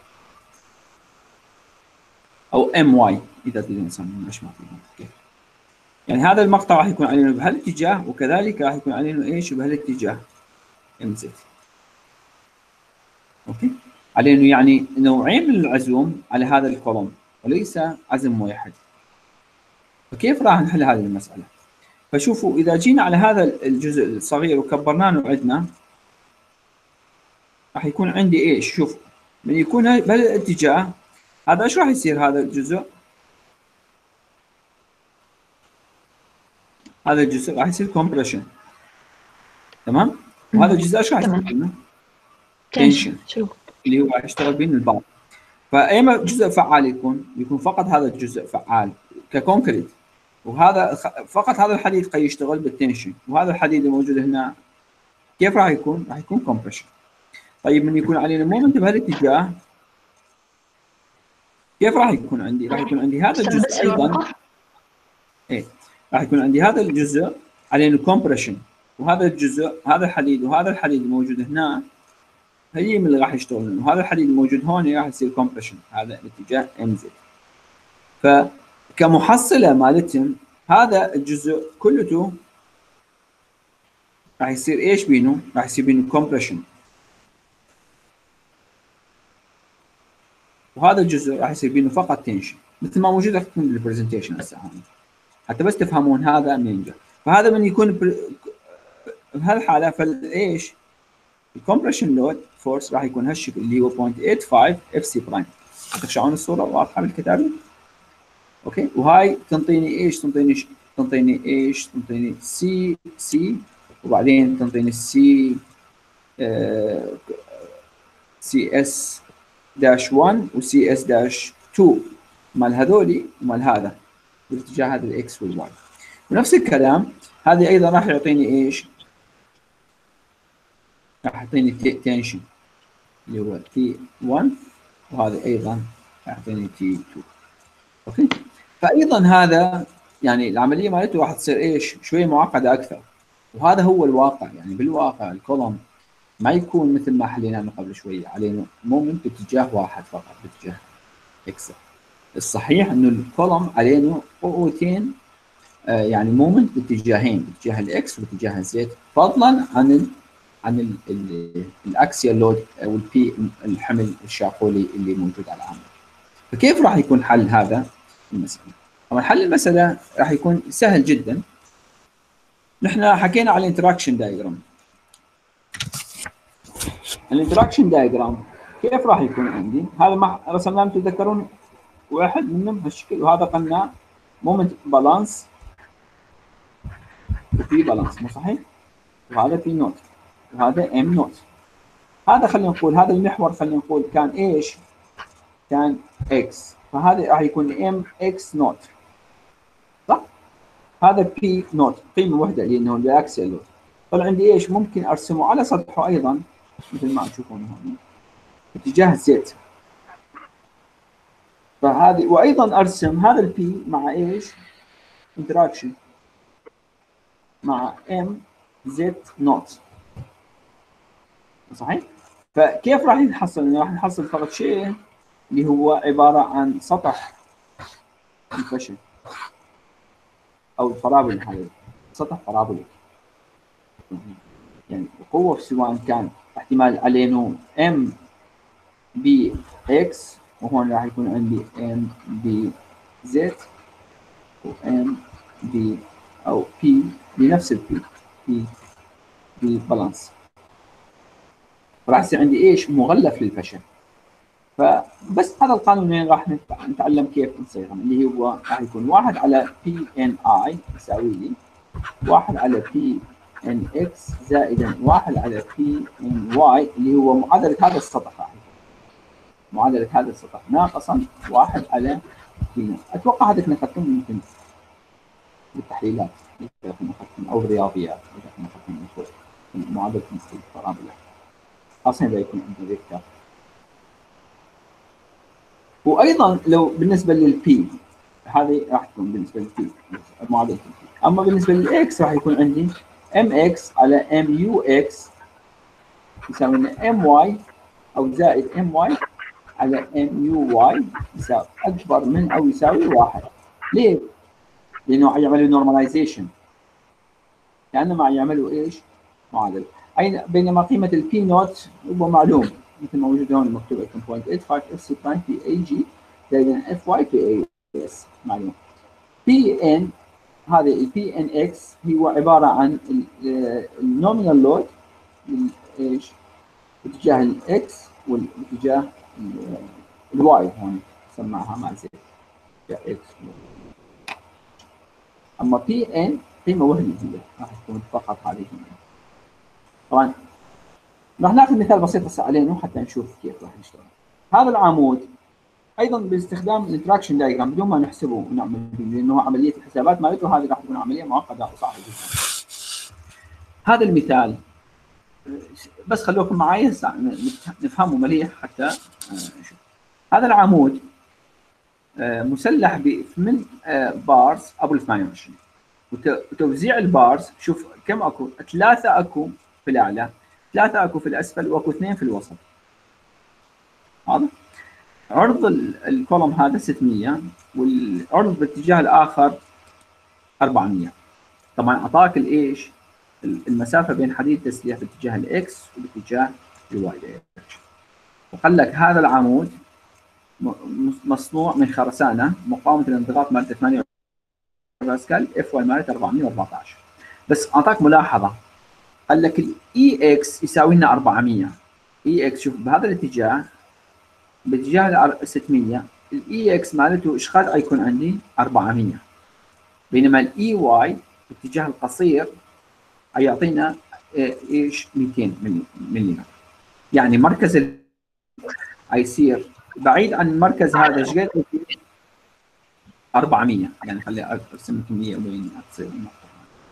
او ام واي اذا تريدون نسميه ايش ما تريدون. يعني هذا المقطع راح يكون علينا بهالاتجاه وكذلك راح يكون علينا ايش؟ بهالاتجاه ام زد. اوكي؟ علينا يعني نوعين من العزوم على هذا الكولوم وليس عزم واحد. فكيف راح نحل هذه المساله؟ فشوفوا اذا جينا على هذا الجزء الصغير وكبرناه عندنا راح يكون عندي ايش؟ شوف من يكون بهالاتجاه هذا ايش راح يصير؟ هذا الجزء هذا الجزء راح يصير كومبريشن، تمام؟ وهذا الجزء ايش راح يصير؟ تنشن اللي هو راح يشتغل بين البعض. فايما جزء فعال يكون يكون فقط هذا الجزء فعال ككونكريت، وهذا فقط هذا الحديد قد يشتغل بالتنشن، وهذا الحديد الموجود هنا كيف راح يكون؟ راح يكون كومبريشن. طيب من يكون علينا مومنت بهالاتجاه كيف راح يكون عندي؟ راح يكون عندي هذا الجزء ايضا ايه راح يكون عندي هذا الجزء علينا كومبريشن، وهذا الجزء هذا الحديد وهذا الحديد الموجود هنا هي من اللي راح يشتغلون، وهذا الحديد الموجود هون راح يصير كومبريشن هذا باتجاه ام زد. فكمحصله مالتهم هذا الجزء كلته راح يصير ايش بينه؟ راح يصير بينه كومبريشن، وهذا الجزء راح يصير بينه فقط تنشن مثل ما موجود عندكم بالبرزنتيشن هسه هون، حتى بس تفهمون هذا من ينجح. فهذا من يكون بهالحاله فايش؟ الكومبريشن لود فورس راح يكون هالشكل اللي هو صفر فاصلة ثمانية وثمانين اف سي برايم. تخشعون الصوره واضحه بالكتابه؟ اوكي، وهاي تنطيني ايش؟ تنطيني تنطيني ايش؟ تنطيني سي سي وبعدين تنطيني سي آه سي اس داش واحد وسي اس داش اثنين مال هذولي ومال هذا باتجاه هذا الاكس والواي. ونفس الكلام هذه ايضا راح يعطيني ايش؟ راح يعطيني تنشن اللي هو تي واحد، وهذا ايضا يعطيني تي اثنين. اوكي، فايضا هذا يعني العمليه مالته راح تصير ايش؟ شويه معقده اكثر، وهذا هو الواقع. يعني بالواقع الكولوم ما يكون مثل ما حلينا قبل شويه عليه مومنت باتجاه واحد فقط باتجاه اكس. الصحيح انه الكولوم عليه قوتين آه يعني مومنت باتجاهين، باتجاه الاكس وباتجاه الزد، فضلا عن ال عن الاكسيال لود او البي الحمل الشاقولي اللي موجود على العمود. فكيف راح يكون حل هذا المساله؟ طبعا حل المساله راح يكون سهل جدا. نحن حكينا على الانتراكشن دايجرام. الانتراكشن دايجرام كيف راح يكون عندي؟ هذا ما رسمناه تتذكرون واحد منهم هالشكل، وهذا قلنا مومنت بالانس وفي بالانس، مو صحيح؟ وهذا في نوت وهذا ام نوت. هذا خلينا نقول هذا المحور خلينا نقول كان ايش؟ كان اكس، فهذا راح يكون ام اكس نوت، صح؟ هذا بي نوت قيمه واحده لانه الاكسيال لود. طلع عندي ايش؟ ممكن ارسمه على سطحه ايضا مثل ما تشوفون هون اتجاه زد. فهذه وايضا ارسم هذا البي مع ايش؟ انتراكشن مع ام زد نوت، صحيح؟ فكيف راح نحصل؟ راح نحصل فقط شيء اللي هو عباره عن سطح الفشل او البارابول، هذا سطح بارابوليك، يعني القوه سواء كان احتمال علينا ام بي اكس، وهون راح يكون عندي ام بي زد وام بي او بي بنفس البي بي بي بالانس، راح يصير عندي ايش؟ مغلف للفشل. فبس هذا القانونين راح نتعلم كيف نصيغهم، اللي هو راح يكون واحد على بي ان اي يساوي لي واحد على بي ان اكس زائدا واحد على بي ان واي، اللي هو معادله هذا السطح، راح معادله هذا السطح ناقصا واحد على بي. اتوقع هذا كنا اخذتم يمكن بالتحليلات او الرياضيات، اذا كنا اخذتم معادله نسبه البارابولا، خاصه اذا يكون عندنا فيكتور. وايضا لو بالنسبه للبي هذه راح تكون بالنسبه للبي معادله البي، اما بالنسبه للاكس راح يكون عندي ام اكس على ام يو اكس يساوي لنا ام واي او زائد ام واي على ام يو واي يساوي اكبر من او يساوي واحد. ليه؟ لانه يعملوا نورماليزيشن، كانما يعملوا ايش؟ معادله. بينما قيمه البي نوت هو معلوم مثل ما موجود هون مكتوب صفر فاصلة ثمانية وثمانين اف سي برايم في اي جي زائد اف واي في اي اس، معلوم. بي ان هذه البي ان اكس هو عباره عن النومينال لود ايش؟ باتجاه الاكس والاتجاه الواي، هون سماها مع زد اكس. اما بي ان قيمه وهميه راح تكون فقط هذه هنا. طبعا راح ناخذ مثال بسيط هسه علينا حتى نشوف كيف راح نشتغل. هذا العمود ايضا باستخدام الانتراكشن دايجرام بدون ما نحسبه ونعمل لانه عمليه الحسابات مالته هذه راح تكون عمليه معقده وصعبه جدا. هذا المثال بس خلوكم معي نفهمه مليح حتى نشوف. هذا العمود مسلح بثمان بارز ابو ثمانية وعشرين، وتوزيع البارز شوف كم اكو؟ ثلاثه اكو في الاعلى، ثلاثه اكو في الاسفل، واكو اثنين في الوسط. هذا عرض الكولوم هذا ستمية، والعرض باتجاه الاخر أربعمية. طبعا اعطاك الايش؟ المسافه بين حديد تسليح باتجاه الاكس وباتجاه الواي دايركشن، وقال لك هذا العمود مصنوع من خرسانه مقاومه الانضغاط مالته ثمانية باسكال، اف واي مالته أربعمية وأربعطعش. بس اعطاك ملاحظه، قال لك الاي اكس يساوي لنا أربعمية. اي اكس شوف بهذا الاتجاه باتجاه ستمية، الاي اكس مالته ايش قد يكون عندي؟ أربعمية. بينما الاي واي باتجاه القصير يعطينا ايش؟ مئتين ملم. يعني مركز يصير بعيد عن المركز هذا ايش قد؟ أربعمية. يعني خلي ارسم كميه وين تصير النقطه.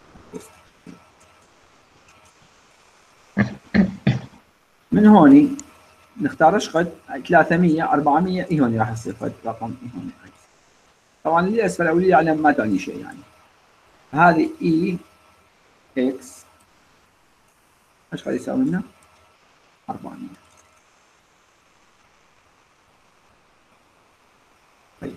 من هون نختار ايش قد؟ ثلاثمية أربعمية، اي هون راح يصير قد رقم اي هون. طبعا اللي اسفل او اللي يعلم ما تعني شيء يعني. هذه اي اكس ايش قد يساوي لنا؟ أربعمية. طيب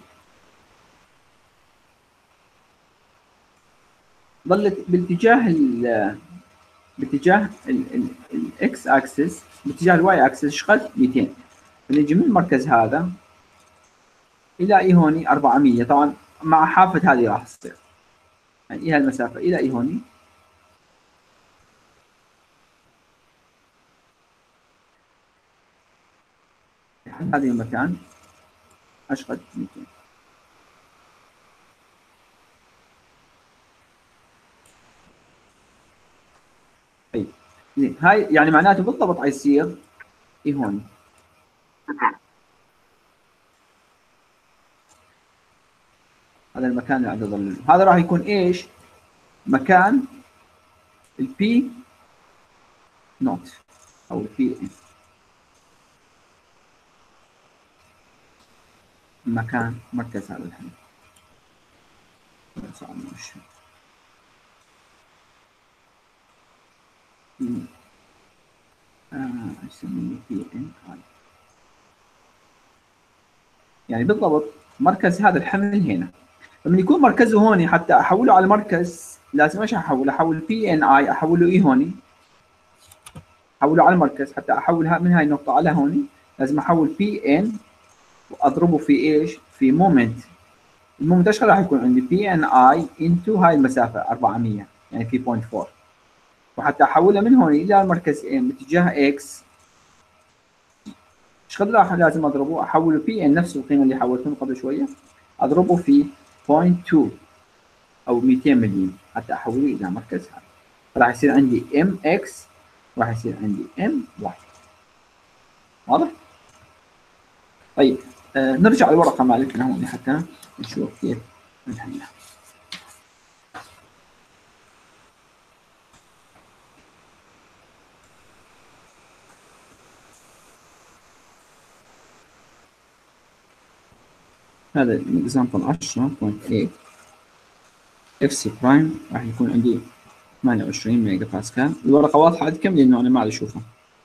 ظلت باتجاه ال باتجاه الاكس اكسس، باتجاه الواي اكسس ايش قد؟ مئتين. فنجي من المركز هذا الى اي هوني أربعمية، طبعا مع حافه هذه راح تصير يعني اي هالمسافه الى اي هوني هذه المكان ايش قد؟ مئتين. طيب زين، هاي يعني معناته بالضبط حيصير اي هون. هذا المكان اللي عند ظل، هذا راح يكون ايش؟ مكان البي نوت او البي ان، مكان مركز هذا الحين. اسميه بي ان اي، يعني بالضبط مركز هذا الحمل هنا. لما يكون مركزه هون حتى احوله على المركز لازم ايش احول؟ احول بي ان اي احوله ايه هون، احوله على المركز. حتى احول من هاي النقطه على هون لازم احول بي ان واضربه في ايش؟ في مومنت. المومنت ايش راح يكون عندي؟ بي ان اي انتو هاي المسافه أربعمية، يعني في صفر فاصلة أربعة. وحتى احولها من هون الى المركز M باتجاه اكس، ايش قد راح لازم اضربه؟ احوله بي ان نفس القيمه اللي حولتهم قبل شويه، اضربه في صفر فاصلة اثنين او مئتين مليون حتى احوله الى مركز هذا. راح يصير عندي ام اكس، راح يصير عندي ام واي. واضح؟ طيب آه نرجع للورقه مالتنا هون حتى نشوف كيف نحلها. هذا الاكزامبل عشرة نقطة ثمانية اف سي برايم راح يكون عندي ثمانية وعشرين ميجا باسكال. الورقه واضحه عندكم لانه انا ما عاد اشوفها.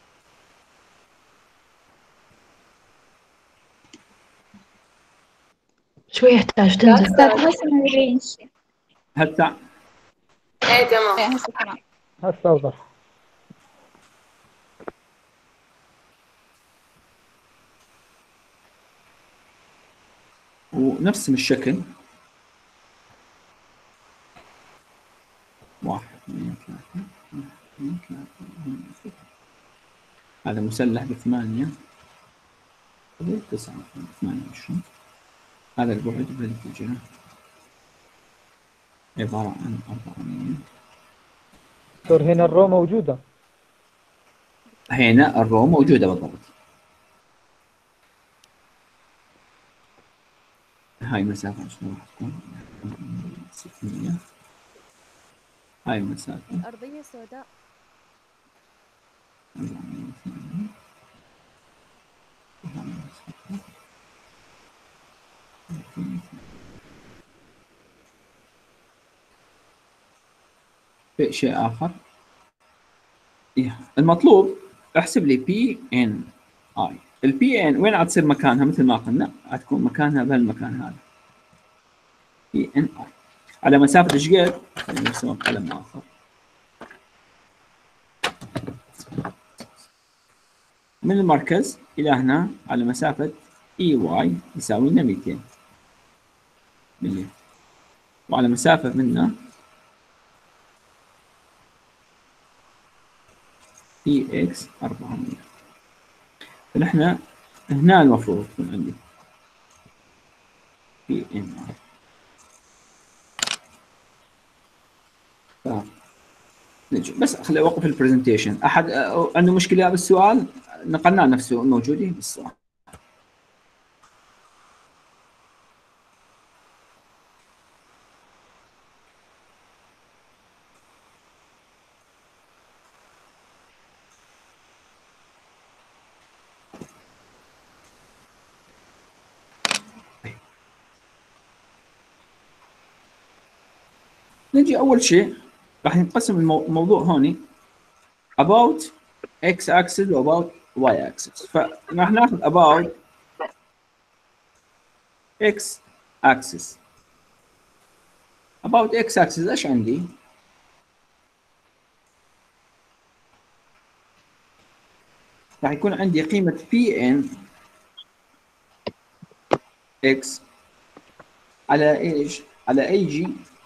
شوي يحتاج تنزل. أستاذ هسه ما يبين شيء. هسه ايه تمام. إيه هسه تمام. هسه اوضح. ونفس الشكل واحد اثنين ثلاثة واحد اثنين ثلاثة. هذا مسلح بثمانية تسعة ثمانية وعشرين. هذا البعد بالاتجاه عبارة عن أربعمية. دكتور هنا الرو موجودة. هنا الرو موجودة بالضبط. هاي مسافة شنو راح تكون؟ ستمية. هاي المسافة أرضية سوداء. أربعمية وثمانين. في شيء آخر إيه. المطلوب احسب لي بي ان اي. البي ان وين عاد تصير مكانها؟ مثل ما قلنا حتكون مكانها بهالمكان هذا بي ان اي على مسافة ايش قد؟ خلينا نرسمها بقلم آخر. من المركز إلى هنا على مسافة اي واي يساوي لنا مئتين ملي، وعلى مسافة منا اي اكس أربعمية. فنحن هنا المفروض تكون عندي بي ان اي. نجي بس خلي اوقف البرزنتيشن. احد عنده مشكله بالسؤال؟ نقلنا نفسه موجودين بالسؤال. نجي اول شيء راح ينقسم الموضوع هوني about x axis و about y axis. فراح ناخذ about x axis. about x axis ايش عندي؟ راح يكون عندي قيمة Pn x على ايش؟ على اي جي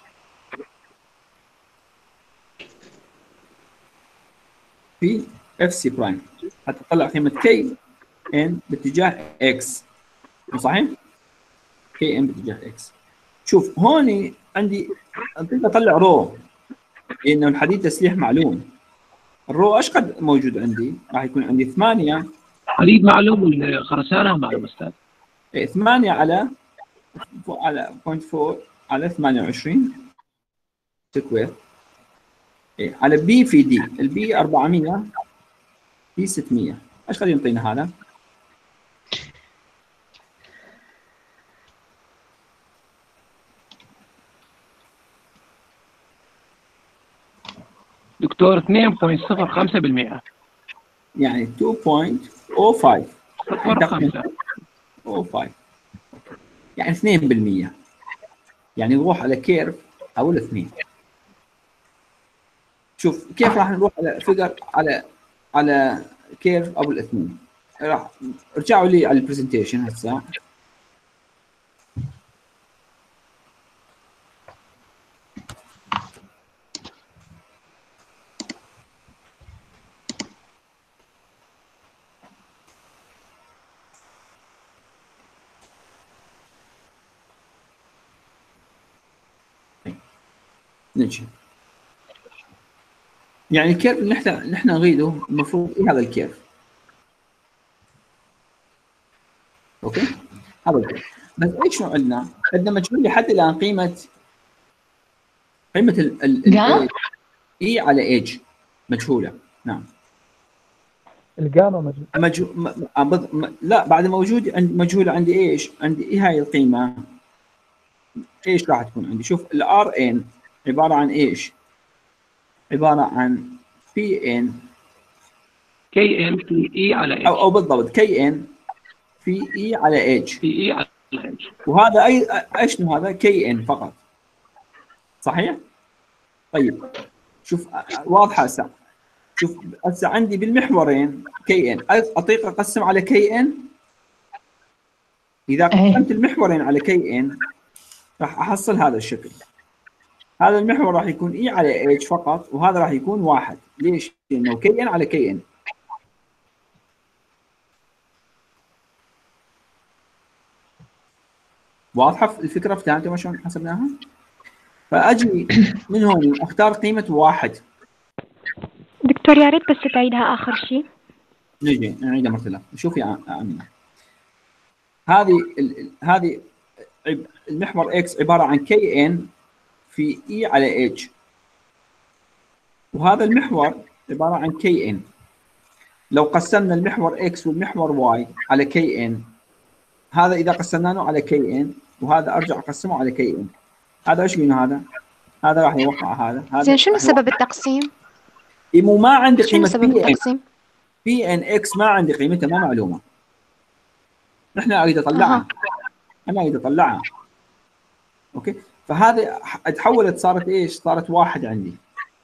في اف سي برايم حتى تطلع قيمة كي ان باتجاه اكس. صحيح؟ كي ان باتجاه اكس. شوف هون عندي اعطيك اطلع رو لانه الحديد تسليح معلوم. الرو ايش قد موجود عندي؟ راح يكون عندي ثمانية. حديد معلوم والخرسانة معلوم استاذ. ايه ثمانية على على صفر فاصلة أربعة على ثمانية وعشرين سكوير. إيه على بي في دي. البي أربعمية في ستمية. ايش قد يعطينا هذا؟ دكتور اثنين فاصلة صفر خمسة بالمئة. يعني اثنين فاصلة صفر خمسة. صفر خمسة. صفر خمسة. يعني اثنين بالمئة. يعني نروح على كيرف او الاثنين. شوف كيف راح نروح على فيجر على على كيرف او الاثنين. راح ارجعوا لي على البرزنتيشن هسه. نجي يعني الكيرف اللي نحن نحن نريده المفروض ايه هذا الكيرف. اوكي هذا الكيرف. بس ايش شو عندنا؟ عندنا مجهول لحد الان قيمه قيمه ال ال اي على ايج مجهوله. نعم الجاما مجهول. مجهول م... لا بعد موجود عند مجهوله عندي ايش؟ عندي ايه هاي القيمه؟ ايش راح تكون عندي؟ شوف الار ان عباره عن ايش؟ عباره عن بي ان كي ان في اي على اتش. او او بالضبط كي ان في اي على ايج. في اي على اتش. وهذا اي ايش هذا؟ كي ان فقط. صحيح؟ طيب شوف واضحه هسه. شوف هسه عندي بالمحورين كي ان اطيق اقسم على كي ان. اذا قسمت المحورين على كي ان راح احصل هذا الشكل. هذا المحور راح يكون اي على اتش فقط وهذا راح يكون واحد. ليش؟ لانه كي ان على كي ان. واضحه الفكره؟ فهمتوا شلون حسبناها؟ فاجي من هون اختار قيمه واحد. دكتور يا ريت بس تعيدها اخر شيء. نجي نعيدها مره ثانيه. شوفي يا امينه، هذه هذه المحور اكس عباره عن كي ان في اي على اتش، وهذا المحور عباره عن كي ان. لو قسمنا المحور اكس والمحور واي على كي ان، هذا اذا قسمناه على كي ان وهذا ارجع اقسمه على كي ان، هذا ايش بينه؟ هذا هذا راح يوقع هذا. هذا زين شنو سبب التقسيم؟ اي مو ما عندي قيمه شنو سبب التقسيم؟ بي ان اكس ما عندي قيمتها، ما معلومه. نحن اريد اطلعها. انا اريد اطلعها. اوكي، فهذه تحولت صارت ايش؟ صارت واحد عندي.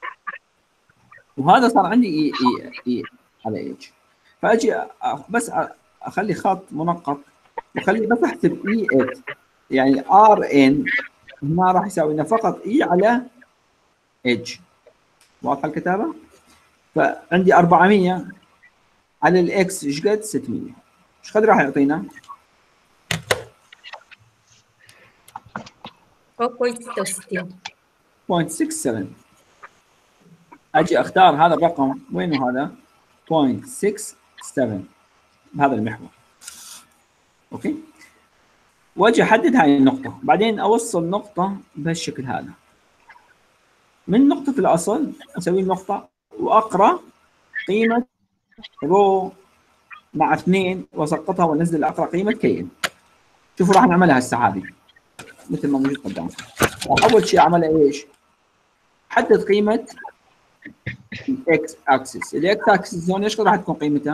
وهذا صار عندي اي اي اي على اتش. فاجي بس اخلي خط منقط واخلي بس احسب اي ات، يعني ار ان هنا راح يساوي لنا فقط اي على اتش. واضحه الكتابه؟ فعندي أربعمئة على الاكس ايش قد؟ ستمئة. ايش قد راح يعطينا؟ صفر فاصلة ستة وستين. صفر فاصلة ستة سبعة. اجي اختار هذا الرقم، وينه هذا؟ صفر فاصلة ستة سبعة بهذا المحور. اوكي؟ واجي احدد هاي النقطة، بعدين اوصل نقطة بهالشكل هذا. من نقطة الاصل اسوي النقطة واقرا قيمة رو مع اثنين واسقطها وانزل اقرا قيمة كين. شوفوا راح نعملها هسه هذه مثل ما موجود قدامكم. اول شيء اعملها ايش؟ حدد قيمة الاكس اكسس. الاكس اكسس هون ايش راح تكون قيمتها؟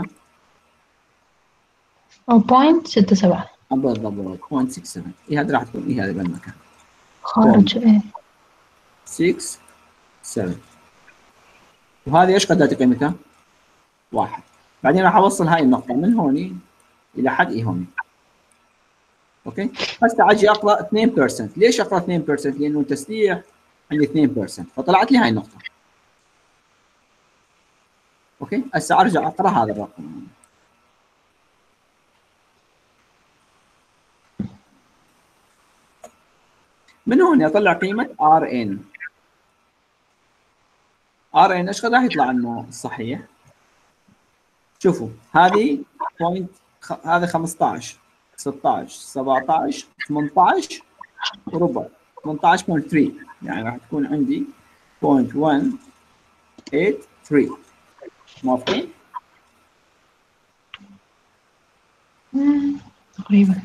صفر فاصلة ستة سبعة. بالضبط صفر فاصلة ستة سبعة. اي هذه راح تكون اي هذا بالمكان. خارج ايه ستة سبعة. وهذه ايش قد قيمتها؟ واحد. بعدين راح اوصل هاي النقطة من هون الى حد اي هون. اوكي؟ هسه اجي اقرا اثنين بالمئة. ليش اقرا اثنين بالمئة؟ لانه التسليح عندي اثنين بالمئة، فطلعت لي هاي النقطة. اوكي؟ هسه ارجع اقرا هذا الرقم. من هون اطلع قيمة ار ان. ار ان ايش قد راح يطلع لنا الصحيح؟ شوفوا هذه بوينت خ... هذا خمسة عشر ستة عشر سبعة عشر ثمانية عشر وربع ثمانية عشر فاصلة ثلاثة، يعني راح تكون عندي صفر فاصلة واحد ثمانية ثلاثة. موافقين؟ تقريبا.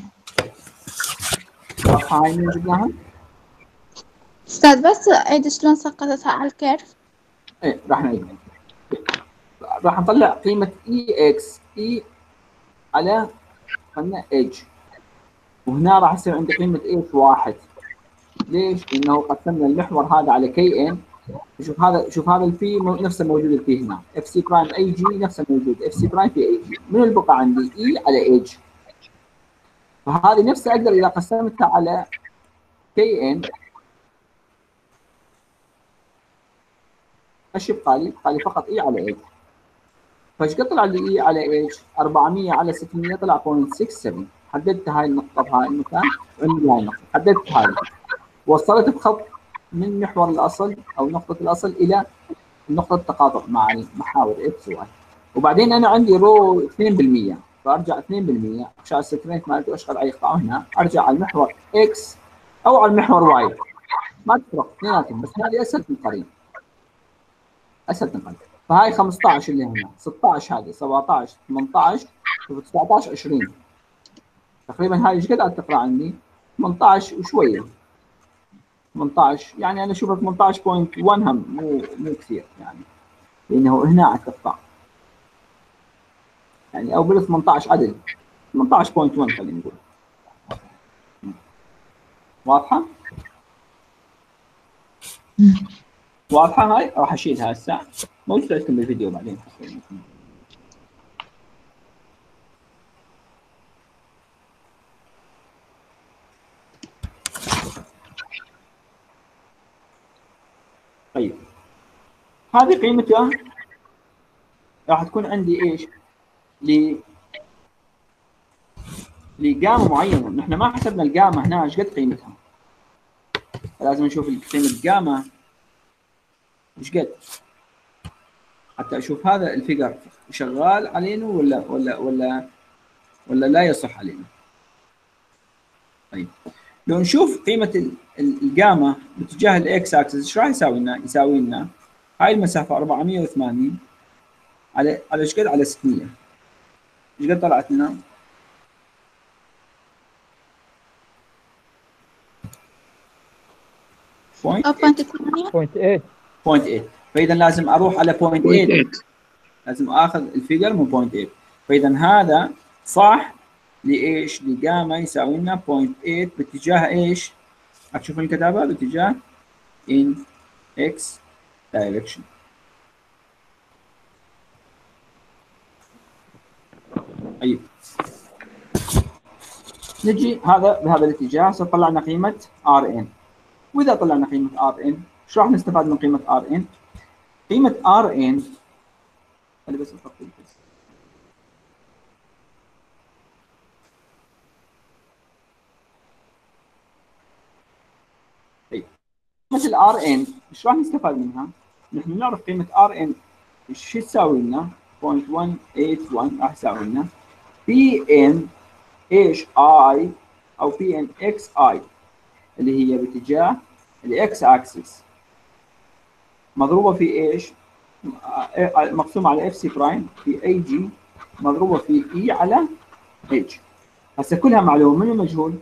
واضحة هاي اللي جبناها؟ أستاذ بس عيد شلون سقطتها على الكيرف؟ ايه راح نعيد راح نطلع قيمه اي اكس اي على خلينا ايدج، وهنا راح يصير عندي قيمه ايش واحد. ليش؟ لانه قسمنا المحور هذا على كي ان. شوف هذا شوف هذا الفي نفسه موجود الفي هنا، اف سي برايم اي جي نفسه موجود اف سي برايم في اي جي. من اللي بقى عندي؟ اي على ايدج. فهذه نفسها اقدر اذا قسمتها على كي ان ايش يبقى لي؟ يبقى لي فقط اي على ايدج. فايش قد طلع لي اي على ايش؟ أربعمية على ستمية طلع صفر فاصلة ستة سبعة. حددت هاي النقطه بهاي المكان، عندي هاي النقطه حددت هاي، وصلت بخط من محور الاصل او نقطه الاصل الى نقطه التقاطع مع المحاور اكس واي. وبعدين انا عندي رو اثنين بالمية، فارجع اثنين بالمية عشان السكرينت مالته اشغل على يقطعه هنا، ارجع على المحور اكس او على المحور واي، ما تفرق اثنيناتهم، بس هذه اسهل تنقرين اسهل تنقرين. فهاي خمسطعش اللي هنا، ستطعش هذه، سبعطعش، ثمنطعش، تسعطعش، عشرين. تقريبا هاي ايش قد تقرا عندي؟ ثمنطعش وشويه. ثمنطعش يعني انا اشوفها ثمنطعش فاصلة واحد هم مو مو كثير يعني، لانه هنا على التقطاع يعني، او بال ثمنطعش عدل، ثمنطعش فاصلة واحد خلينا نقول. واضحه؟ واضحه هاي؟ راح اشيلها هسه، موجوده لكم بالفيديو بعدين. طيب هذه قيمتها راح تكون عندي ايش؟ ل لجاما معينه، نحن ما حسبنا الجاما هنا ايش قد قيمتها، لازم نشوف قيمه الجاما ايش قد حتى اشوف هذا الفيجر شغال علينا ولا ولا ولا ولا لا يصح علينا. طيب لو نشوف قيمه الجاما باتجاه الاكس اكسس ايش راح يساوي لنا؟ يساوي لنا هاي المسافه أربعمية وثمانين على على ايش قد؟ على ستمية. ايش قد طلعت لنا؟ صفر فاصلة ثمانية. صفر فاصلة ثمانية. صفر فاصلة ثمانية. فاذا لازم اروح على صفر فاصلة ثمانية، لازم اخذ الفيجر من صفر فاصلة ثمانية. فاذا هذا صح لايش؟ لجاما يساوي لنا صفر فاصلة ثمانية باتجاه ايش؟ هتشوفون الكتابه باتجاه in x direction. طيب نجي هذا بهذا الاتجاه سطلعنا قيمه ار ان. واذا طلعنا قيمه ار ان ايش راح نستفاد من قيمه ار ان؟ قيمه ار ان خلي بس نحط بس طيب قيمه الار ان ايش راح نستفاد منها؟ نحن نعرف قيمه ار ان ايش تساوي لنا؟ صفر فاصلة واحد ثمانية واحد راح يساوي لنا بي ان ايش اي او بي ان اكس اي اللي هي باتجاه الاكس اكسس مضروبه في ايش؟ مقسومه على اف سي برايم في اي جي مضروبه في اي على اتش. هسه كلها معلومه. من المجهول؟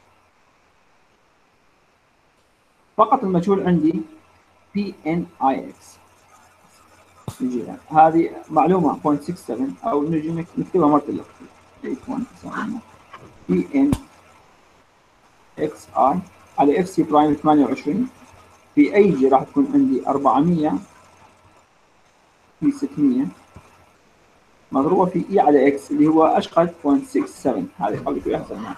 فقط المجهول عندي بي ان اي اكس. نجي هذه معلومه صفر فاصلة ستة سبعة او نجي نكتبها مره ثانيه بي ان اكس اي على اف سي برايم ثمانية وعشرين في اي جي راح تكون عندي أربعمية في ستمية مضروبه في اي على اكس اللي هو اشقد صفر فاصلة ستة سبعة. هذه خلي شوي احسن معك.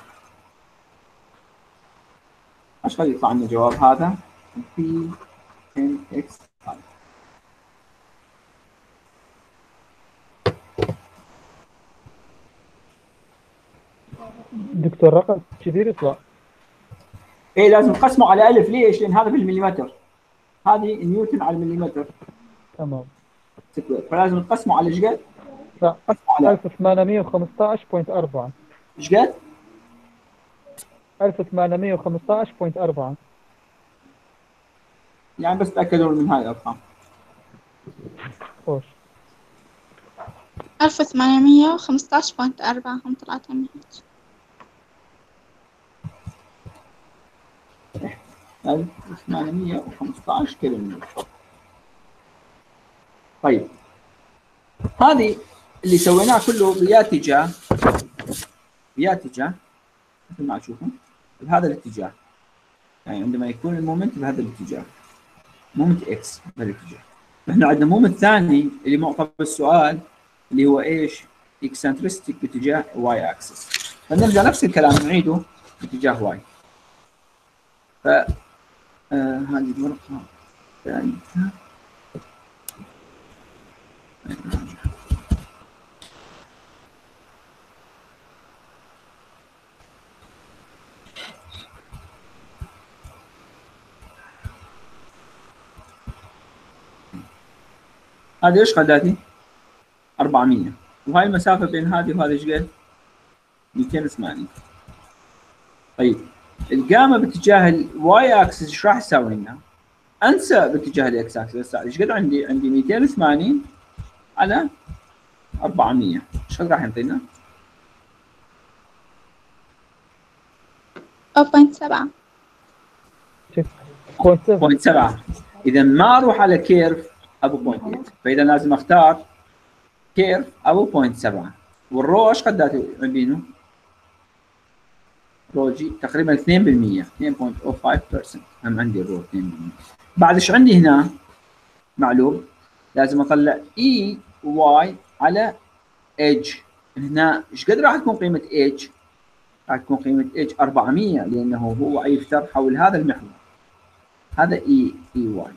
اشقد يطلع لنا جواب هذا بي ان اكس اي. دكتور رقم كثير يطلع. ايه لازم نقسمه على ألف. ليش؟ لان هذا بالمليمتر، هذه نيوتن على المليمتر. تمام. فلازم نقسمه على ايش قد؟ لا على ألف وثمانمية وخمسطعش فاصلة أربعة. ايش قد؟ ألف وثمانمية وخمسطعش فاصلة أربعة. يعني بس تاكدوا من هاي الارقام. خوش. ألف وثمانمية وخمسطعش فاصلة أربعة هم طلعت عندي. ألف وثمانمية وخمسطعش كيلو نيوتن. طيب هذه اللي سويناه كله بيا اتجاه بيا اتجاه مثل ما تشوفون بهذا الاتجاه، يعني عندما يكون المومنت بهذا الاتجاه مومنت اكس بهذا الاتجاه. احنا عندنا مومنت ثاني اللي معطى بالسؤال اللي هو ايش؟ اكسنترستيك باتجاه واي اكسس، فنرجع نفس الكلام نعيده باتجاه واي. ف آه هذه الورقه الثانيه هذه ايش قداتي؟ أربعمية، وهاي المسافة بين هذه وهذه ايش قد؟ مئتين وثمانين. طيب القامة باتجاه الواي اكسس ايش راح يساوي لنا؟ انسى باتجاه الاكس اكسس، ايش قد عندي؟ عندي مئتين وثمانين على أربعمية، ايش قد راح يعطينا؟ صفر فاصلة سبعة. صفر فاصلة سبعة. اذا ما اروح على كيرف ابو صفر فاصلة ثمانية، فاذا لازم اختار كيرف ابو صفر فاصلة سبعة. والرو ايش قداته عندينه؟ رو جي تقريبا اثنين بالمئة، اثنين فاصلة صفر خمسة بالمئة. هم عندي الرو اثنين بالمئة. بعد ايش عندي هنا؟ معلوم لازم اطلع اي واي على ايدج. هنا ايش قد راح تكون قيمه ايدج؟ راح تكون قيمه ايدج أربعمية، لانه هو يفتر حول هذا المحور. هذا اي اي واي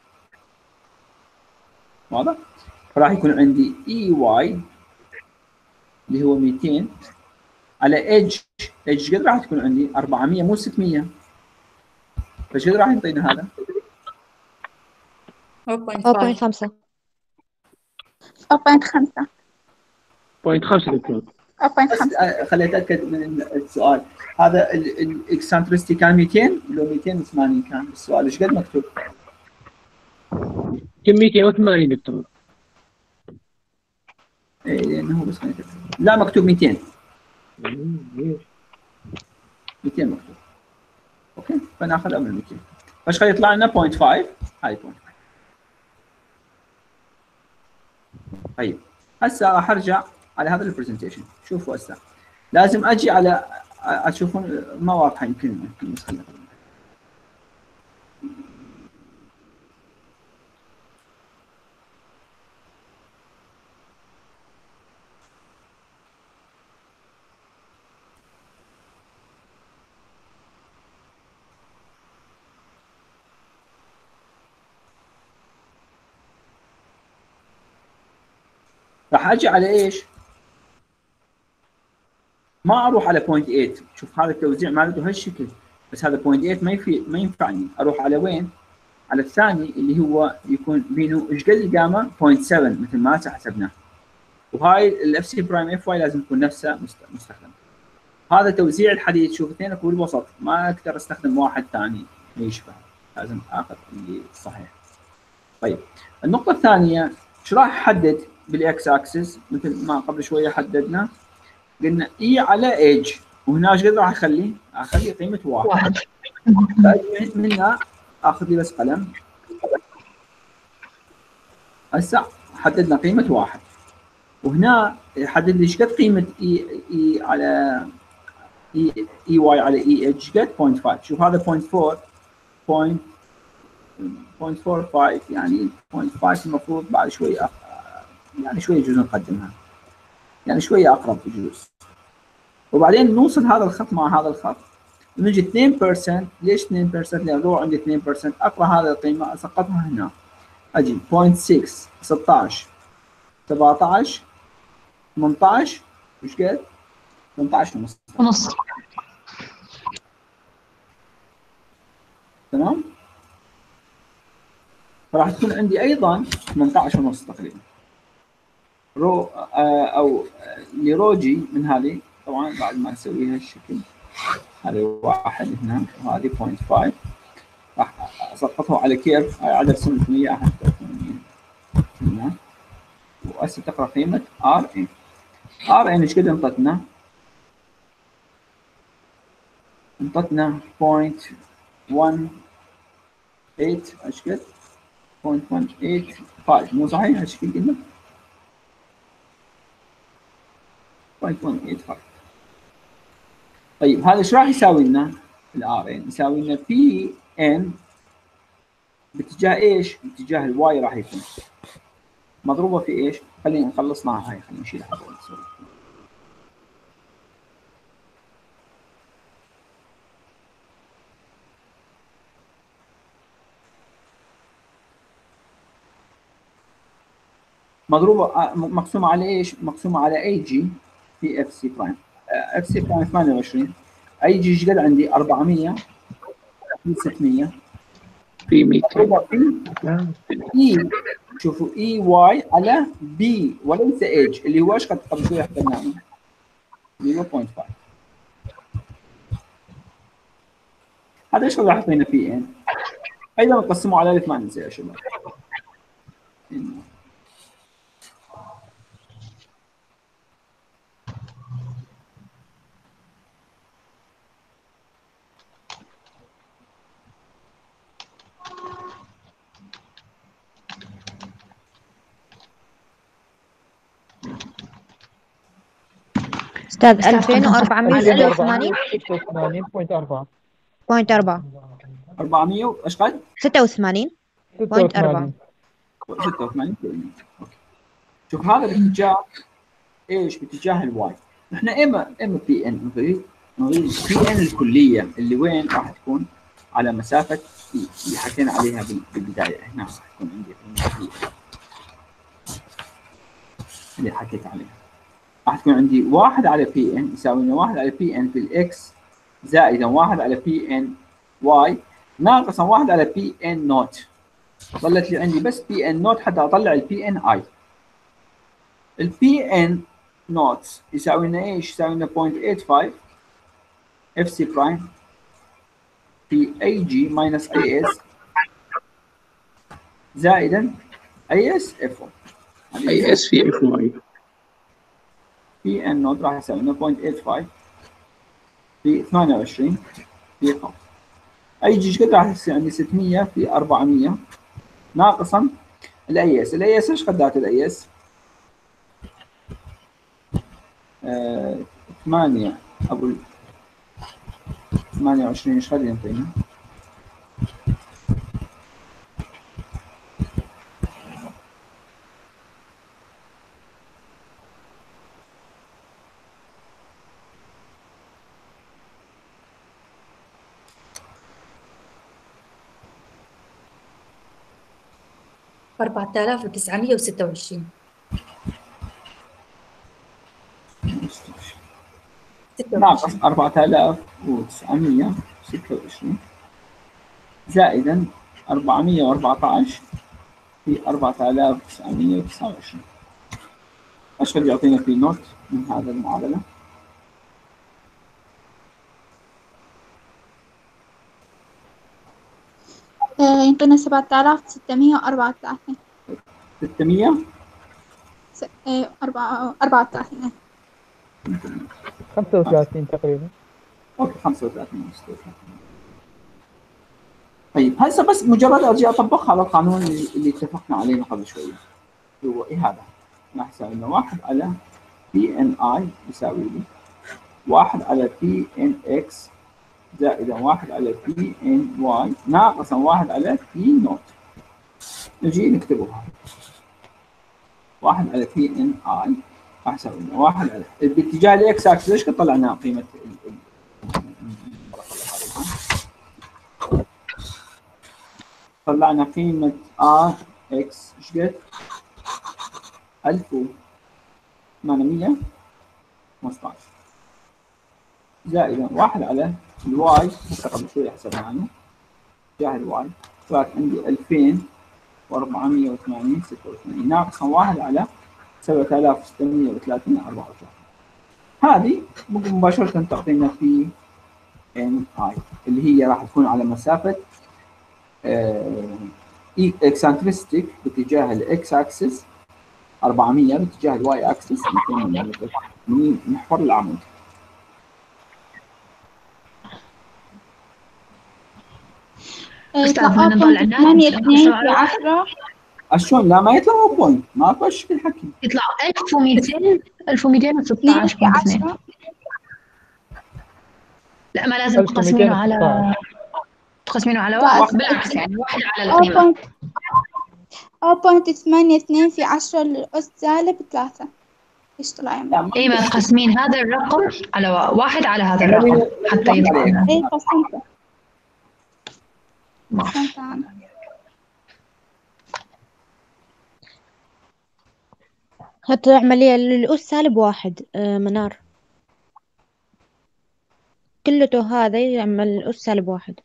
واضح؟ فراح يكون عندي اي واي اللي هو مئتين على ايدج. ايدج قد راح تكون عندي؟ أربعمية مو ستمية. فايش قد راح يعطينا هذا؟ صفر فاصلة خمسة. صفر فاصلة خمسة. بوينت خمسة دكتور. صفر فاصلة بس خمسة. خليني اتاكد من السؤال. هذا الاكسنترستي كان مئتين لو مئتين وثمانين كان السؤال ايش قد مكتوب؟ كم مئتين وثمانين دكتور. اي لانه بس خليني اتاكد. لا مكتوب مئتين. مئتين مكتوب. اوكي فناخذ من مئتين. فايش خلي يطلع لنا؟ صفر فاصلة خمسة. هاي صفر فاصلة خمسة. طيب هسه راح ارجع على هذا البرزنتيشن. شوفوا هسه لازم اجي على اشوفون ما واضحه يمكن يمكن بس خلينا راح اجي على ايش؟ ما اروح على صفر فاصلة ثمانية. شوف هذا التوزيع مالته هالشكل، بس هذا صفر فاصلة ثمانية ما يفي ما ينفعني. اروح على وين؟ على الثاني اللي هو يكون بينه ايش قد القامه؟ صفر فاصلة سبعة مثل ما هسه حسبناه. وهاي الاف سي برايم اف واي لازم تكون نفسها مستخدم. هذا توزيع الحديد. شوف اثنين اكو بالوسط، ما اقدر استخدم واحد ثاني يشبه، لازم اخذ اللي صحيح. طيب النقطه الثانيه ايش راح احدد بالاكس اكسس؟ مثل ما قبل شويه حددنا، قلنا اي على ايج، وهنا ايش قد راح اخلي؟ اخلي قيمه واحد. واحد. من هنا اخذ لي بس قلم. هسه حددنا قيمه واحد، وهنا يحدد لي ايش قد قيمه اي اي على اي اي واي على اي ايج قد صفر فاصلة خمسة. شوف هذا صفر فاصلة أربعة صفر فاصلة أربعة خمسة يعني صفر فاصلة خمسة المفروض بعد شوي أق... يعني شوي يجوز نقدمها، يعني شويه اقرب يجوز. وبعدين نوصل هذا الخط مع هذا الخط ونجي اثنين بالمئة. ليش اثنين بالمئة؟ لان رو عندي اثنين بالمئة. اقرا هذه القيمه اسقطها هنا، اجي صفر فاصلة ستة ستة عشر سبعة عشر ثمانية عشر ايش قد؟ ثمانية عشر ونص. ونص تمام؟ فراح تكون عندي ايضا ثمانية عشر ونص تقريبا. رو او لروجي من هذه طبعا بعد ما اسوي هالشكل. هذه واحد هنا وهذه صفر فاصلة خمسة. راح اسقطه على كيرف عدد سنة مية واحد وثمانين هنا. وهسه تقرا قيمه ار ان. ار ان ايش قد انطتنا؟ انطتنا صفر فاصلة واحد ثمانية ايش قد؟ صفر فاصلة واحد ثمانية خمسة مو صحيح هالشكل قلنا؟ صفر فاصلة واحد ثمانية خمسة. طيب هذا ايش راح يساوي لنا؟ الار ان يساوي لنا بي ان باتجاه ايش؟ باتجاه الواي راح يكون مضروبه في ايش؟ خلينا نخلص معها هاي، خلينا نشيلها هذول. مضروبه مقسومه على ايش؟ مقسومه على اي جي في اف سي برايم. اف سي برايم ثمانية وعشرين، اي جي ايش قد عندي؟ أربعمية في ستمية في مئتين. مضروبه في اي، شوفوا اي واي على بي وليس ايج اللي هو ايش قد قبل شوي حسبناه؟ صفر فاصلة خمسة. هذا ايش راح يعطينا بي ان؟ ايضا نقسمه على الف ما ننسى يا شباب. أستاذ ألفين وأربعمية وستة وثمانين ستة وثمانين فاصلة أربعة بوينت أربعة أربعمية ايش قد؟ ستة وثمانين بوينت أربعة ستة وثمانين. اوكي. شوف هذا باتجاه ايش؟ باتجاه الواي. نحن اما اما بي ان نريد نريد بي ان الكليه اللي وين راح تكون؟ على مسافه اللي حكينا عليها بالبدايه. هنا راح تكون عندي اللي حكيت عليها، راح تكون عندي واحد على بي ان يساوي لنا واحد على بي ان في الاكس زائدا واحد على بي ان واي ناقصا واحد على بي ان نوت. ظلت لي عندي بس بي ان نوت حتى اطلع البي ان اي. البي ان نوت يساوي لنا ايش؟ يساوي لنا صفر فاصلة ثمانية وثمانين اف سي برايم في اي جي ماينس اي اس زائدا اي اس اف واحد. اي اس في اف واي. بي ان نوت راح يساوي لنا صفر فاصلة ثمانية وثمانين في ثمانية وعشرين في خمسة. اي جي ايش قد راح يصير عندي؟ ستمية في أربعمية ناقصا الاي اس. الاي اس ايش قدات الاي اس؟ آه، ثمانية ابو ثمانية وعشرين ايش قد ينطينا؟ أربعة آلاف وتسعمية وستة وعشرين ناقص أربعة آلاف وتسعمية وستة وعشرين زائدا أربعمية وأربعة عشر في أربعة آلاف وتسعمية وتسعة وعشرين. ايش قد يعطينا في نوت من هذا المعادلة؟ يعطينا سبعة آلاف ستمية وأربعة وثلاثين. ستمية أربعة أربعة وثلاثين. خمسة وثلاثين تقريبا. اوكي خمسة وثلاثين. طيب هسه بس مجرد ارجع اطبقها على القانون اللي, اللي اتفقنا عليه قبل شويه. هو ايه هذا؟ راح يساوي لنا واحد على بي ان اي يساوي لي واحد على بي ان اكس زائدا واحد على بي ان واي ناقصا واحد على بي نوت. نجي نكتبها واحد على بي ان اي راح يساوي لنا واحد على باتجاه الاكس اكسس. ايش قد طلعنا قيمه طلعنا قيمة R X ايش قد؟ ألف وثمانمية وخمسة عشر زائدا واحد على الواي هسه قبل شوي حسبنا عنه اتجاه الواي صارت عندي ألفين وأربعمية وثمانين ستة وثمانين ناقصا واحد على سبعة آلاف وستمية وثلاثين أربعة وثلاثين. هذه مباشرة تعطينا في ان اي اللي هي راح تكون على مسافة اكسنترستيك باتجاه الاكس اكسس أربعمية باتجاه الواي اكسس من محور العمود. يطلع ثمانية اثنين في عشرة. شلون؟ لا ما يطلع بوينت، ماكو شكل حكي. يطلع ألف ومئتين ألف ومئتين وستة عشر. لا ما لازم تقسمينه على تقسمينه على واحد، بالعكس يعني واحد على القيمة. أو بوينت ثمانية اثنين في عشرة للأس سالب ثلاثة. إيش طلع يعني؟ إيه ما تقسمين هذا الرقم على واحد على هذا الرقم حتى يطلع. إيه قسمته. قسمته أنا. حتى عملية للأس سالب واحد. آه منار كلته هذا يعمل الأس سالب واحد.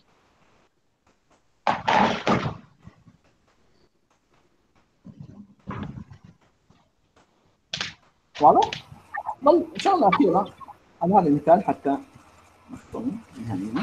واضح؟ ظل شغلة أخيرة على هذا المثال حتى نختم نهاية.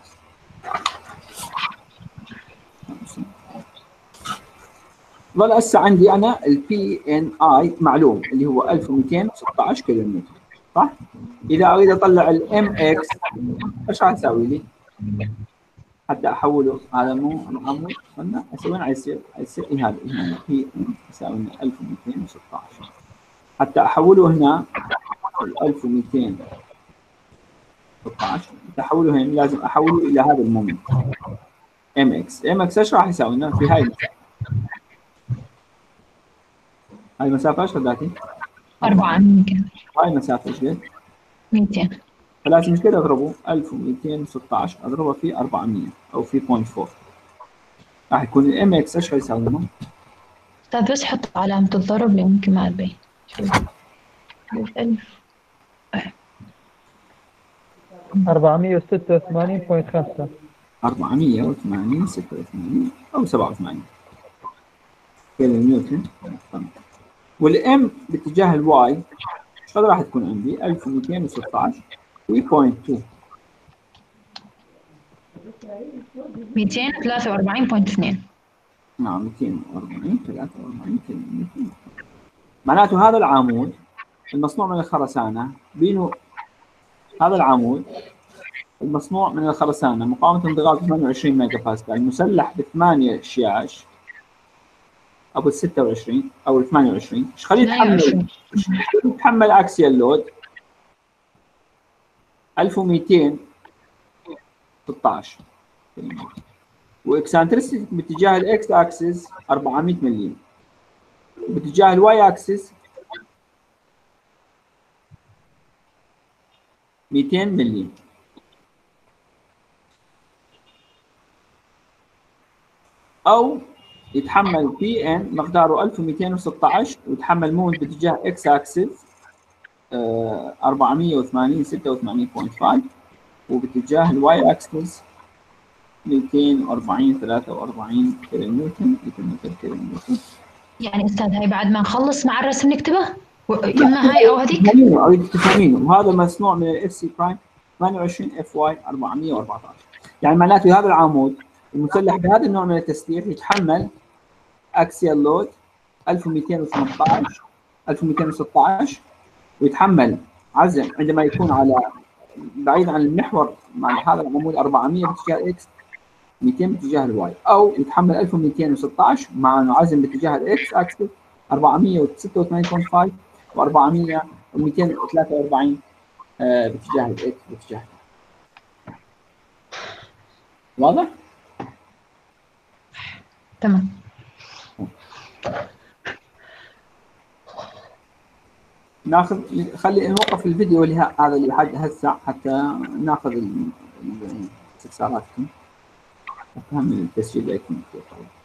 ظل هسه عندي أنا ال بي إن آي معلوم اللي هو ألف ومئتين وستة عشر كيلو متر، صح؟ إذا أريد أطلع ال إم إكس إيش راح أسوي لي؟ حتى أحوله هذا مو العمود، قلنا أسوي وين يصير؟ يصير إيه هذا هنا بي إن يساوي ألف ومئتين وستة عشر. حتى أحوله هنا ألف ومئتين وستة عشر، أحوله هنا لازم أحوله إلى هذا المومنت إم إكس. إم إكس إيش راح يساوي لنا في هاي المسافة؟ هاي المسافة إيش قداتي؟ أربعة مية. هاي المسافة إيش قد؟ مئتين. فلازم إيش قد أضربه؟ ألف ومئتين وستة عشر أضربه في أربعمية أو في صفر فاصلة أربعة. راح يكون الإم إكس إيش يساوي لنا؟ طيب بس حط علامة الضرب لي ممكن ما تبين. ألف أربعمية وستة وثمانين فاصلة خمسة. أربعمية وثمانين ستة وثمانين أو سبعة وثمانين كيلو نيوتن. والإم باتجاه الواي ايش راح تكون عندي؟ ألف ومئتين وستة عشر و صفر فاصلة اثنين. مئتين وثلاثة وأربعين فاصلة اثنين. نعم مئتين وأربعين ثلاثة وأربعين كيلو نيوتن. معناته هذا العمود المصنوع من الخرسانة بينه هذا العمود المصنوع من الخرسانة مقاومة انضغاط ثمانية وعشرين ميجا باسكال، مسلح بثمانية شياش أو ستة وعشرين أو ثمانية وعشرين. ايش خليه يتحمل؟ يتحمل أكسيال لود ألف ومئتين وستة عشر واكسنتريسيتي باتجاه الاكس اكسس أربعمية مليم وباتجاه الواي اكسس مئتين مليم. او يتحمل بي ان مقداره ألف ومئتين وستة عشر ويتحمل مومنت باتجاه اكس اكسس أربعمية وثمانين ستة وثمانين فاصلة خمسة وباتجاه الواي اكسس مئتين وأربعين ثلاثة وأربعين كيلو نيوتن كيلو نيوتن. يعني استاذ هاي بعد ما نخلص مع الرسم نكتبه؟ اما هاي او هذيك؟ اريد تفهمينه. وهذا مصنوع من الاف سي برايم ثمانية وعشرين اف واي أربعمية وأربعة عشر. يعني معناته هذا العمود المسلح بهذا النوع من التسليح يتحمل اكسيال لود ألف ومئتين وثمانية عشر ألف ومئتين وستة عشر ويتحمل عزم عندما يكون على بعيد عن المحور مع هذا العمود أربعمية باتجاه الاكس مئتين باتجاه الواي، او يتحمل ألف ومئتين وستة عشر مع عزم باتجاه الاكس اكسس أربعمية وستة وثمانين فاصلة خمسة و400 ومئتين وثلاثة وأربعين آه باتجاه الاكس باتجاه. واضح؟ تمام. ناخذ خلي نوقف الفيديو اللي هذا اللي لحد هسه حتى ناخذ استفساراتكم. أفهم التسجيل لا يكون كثير طويل.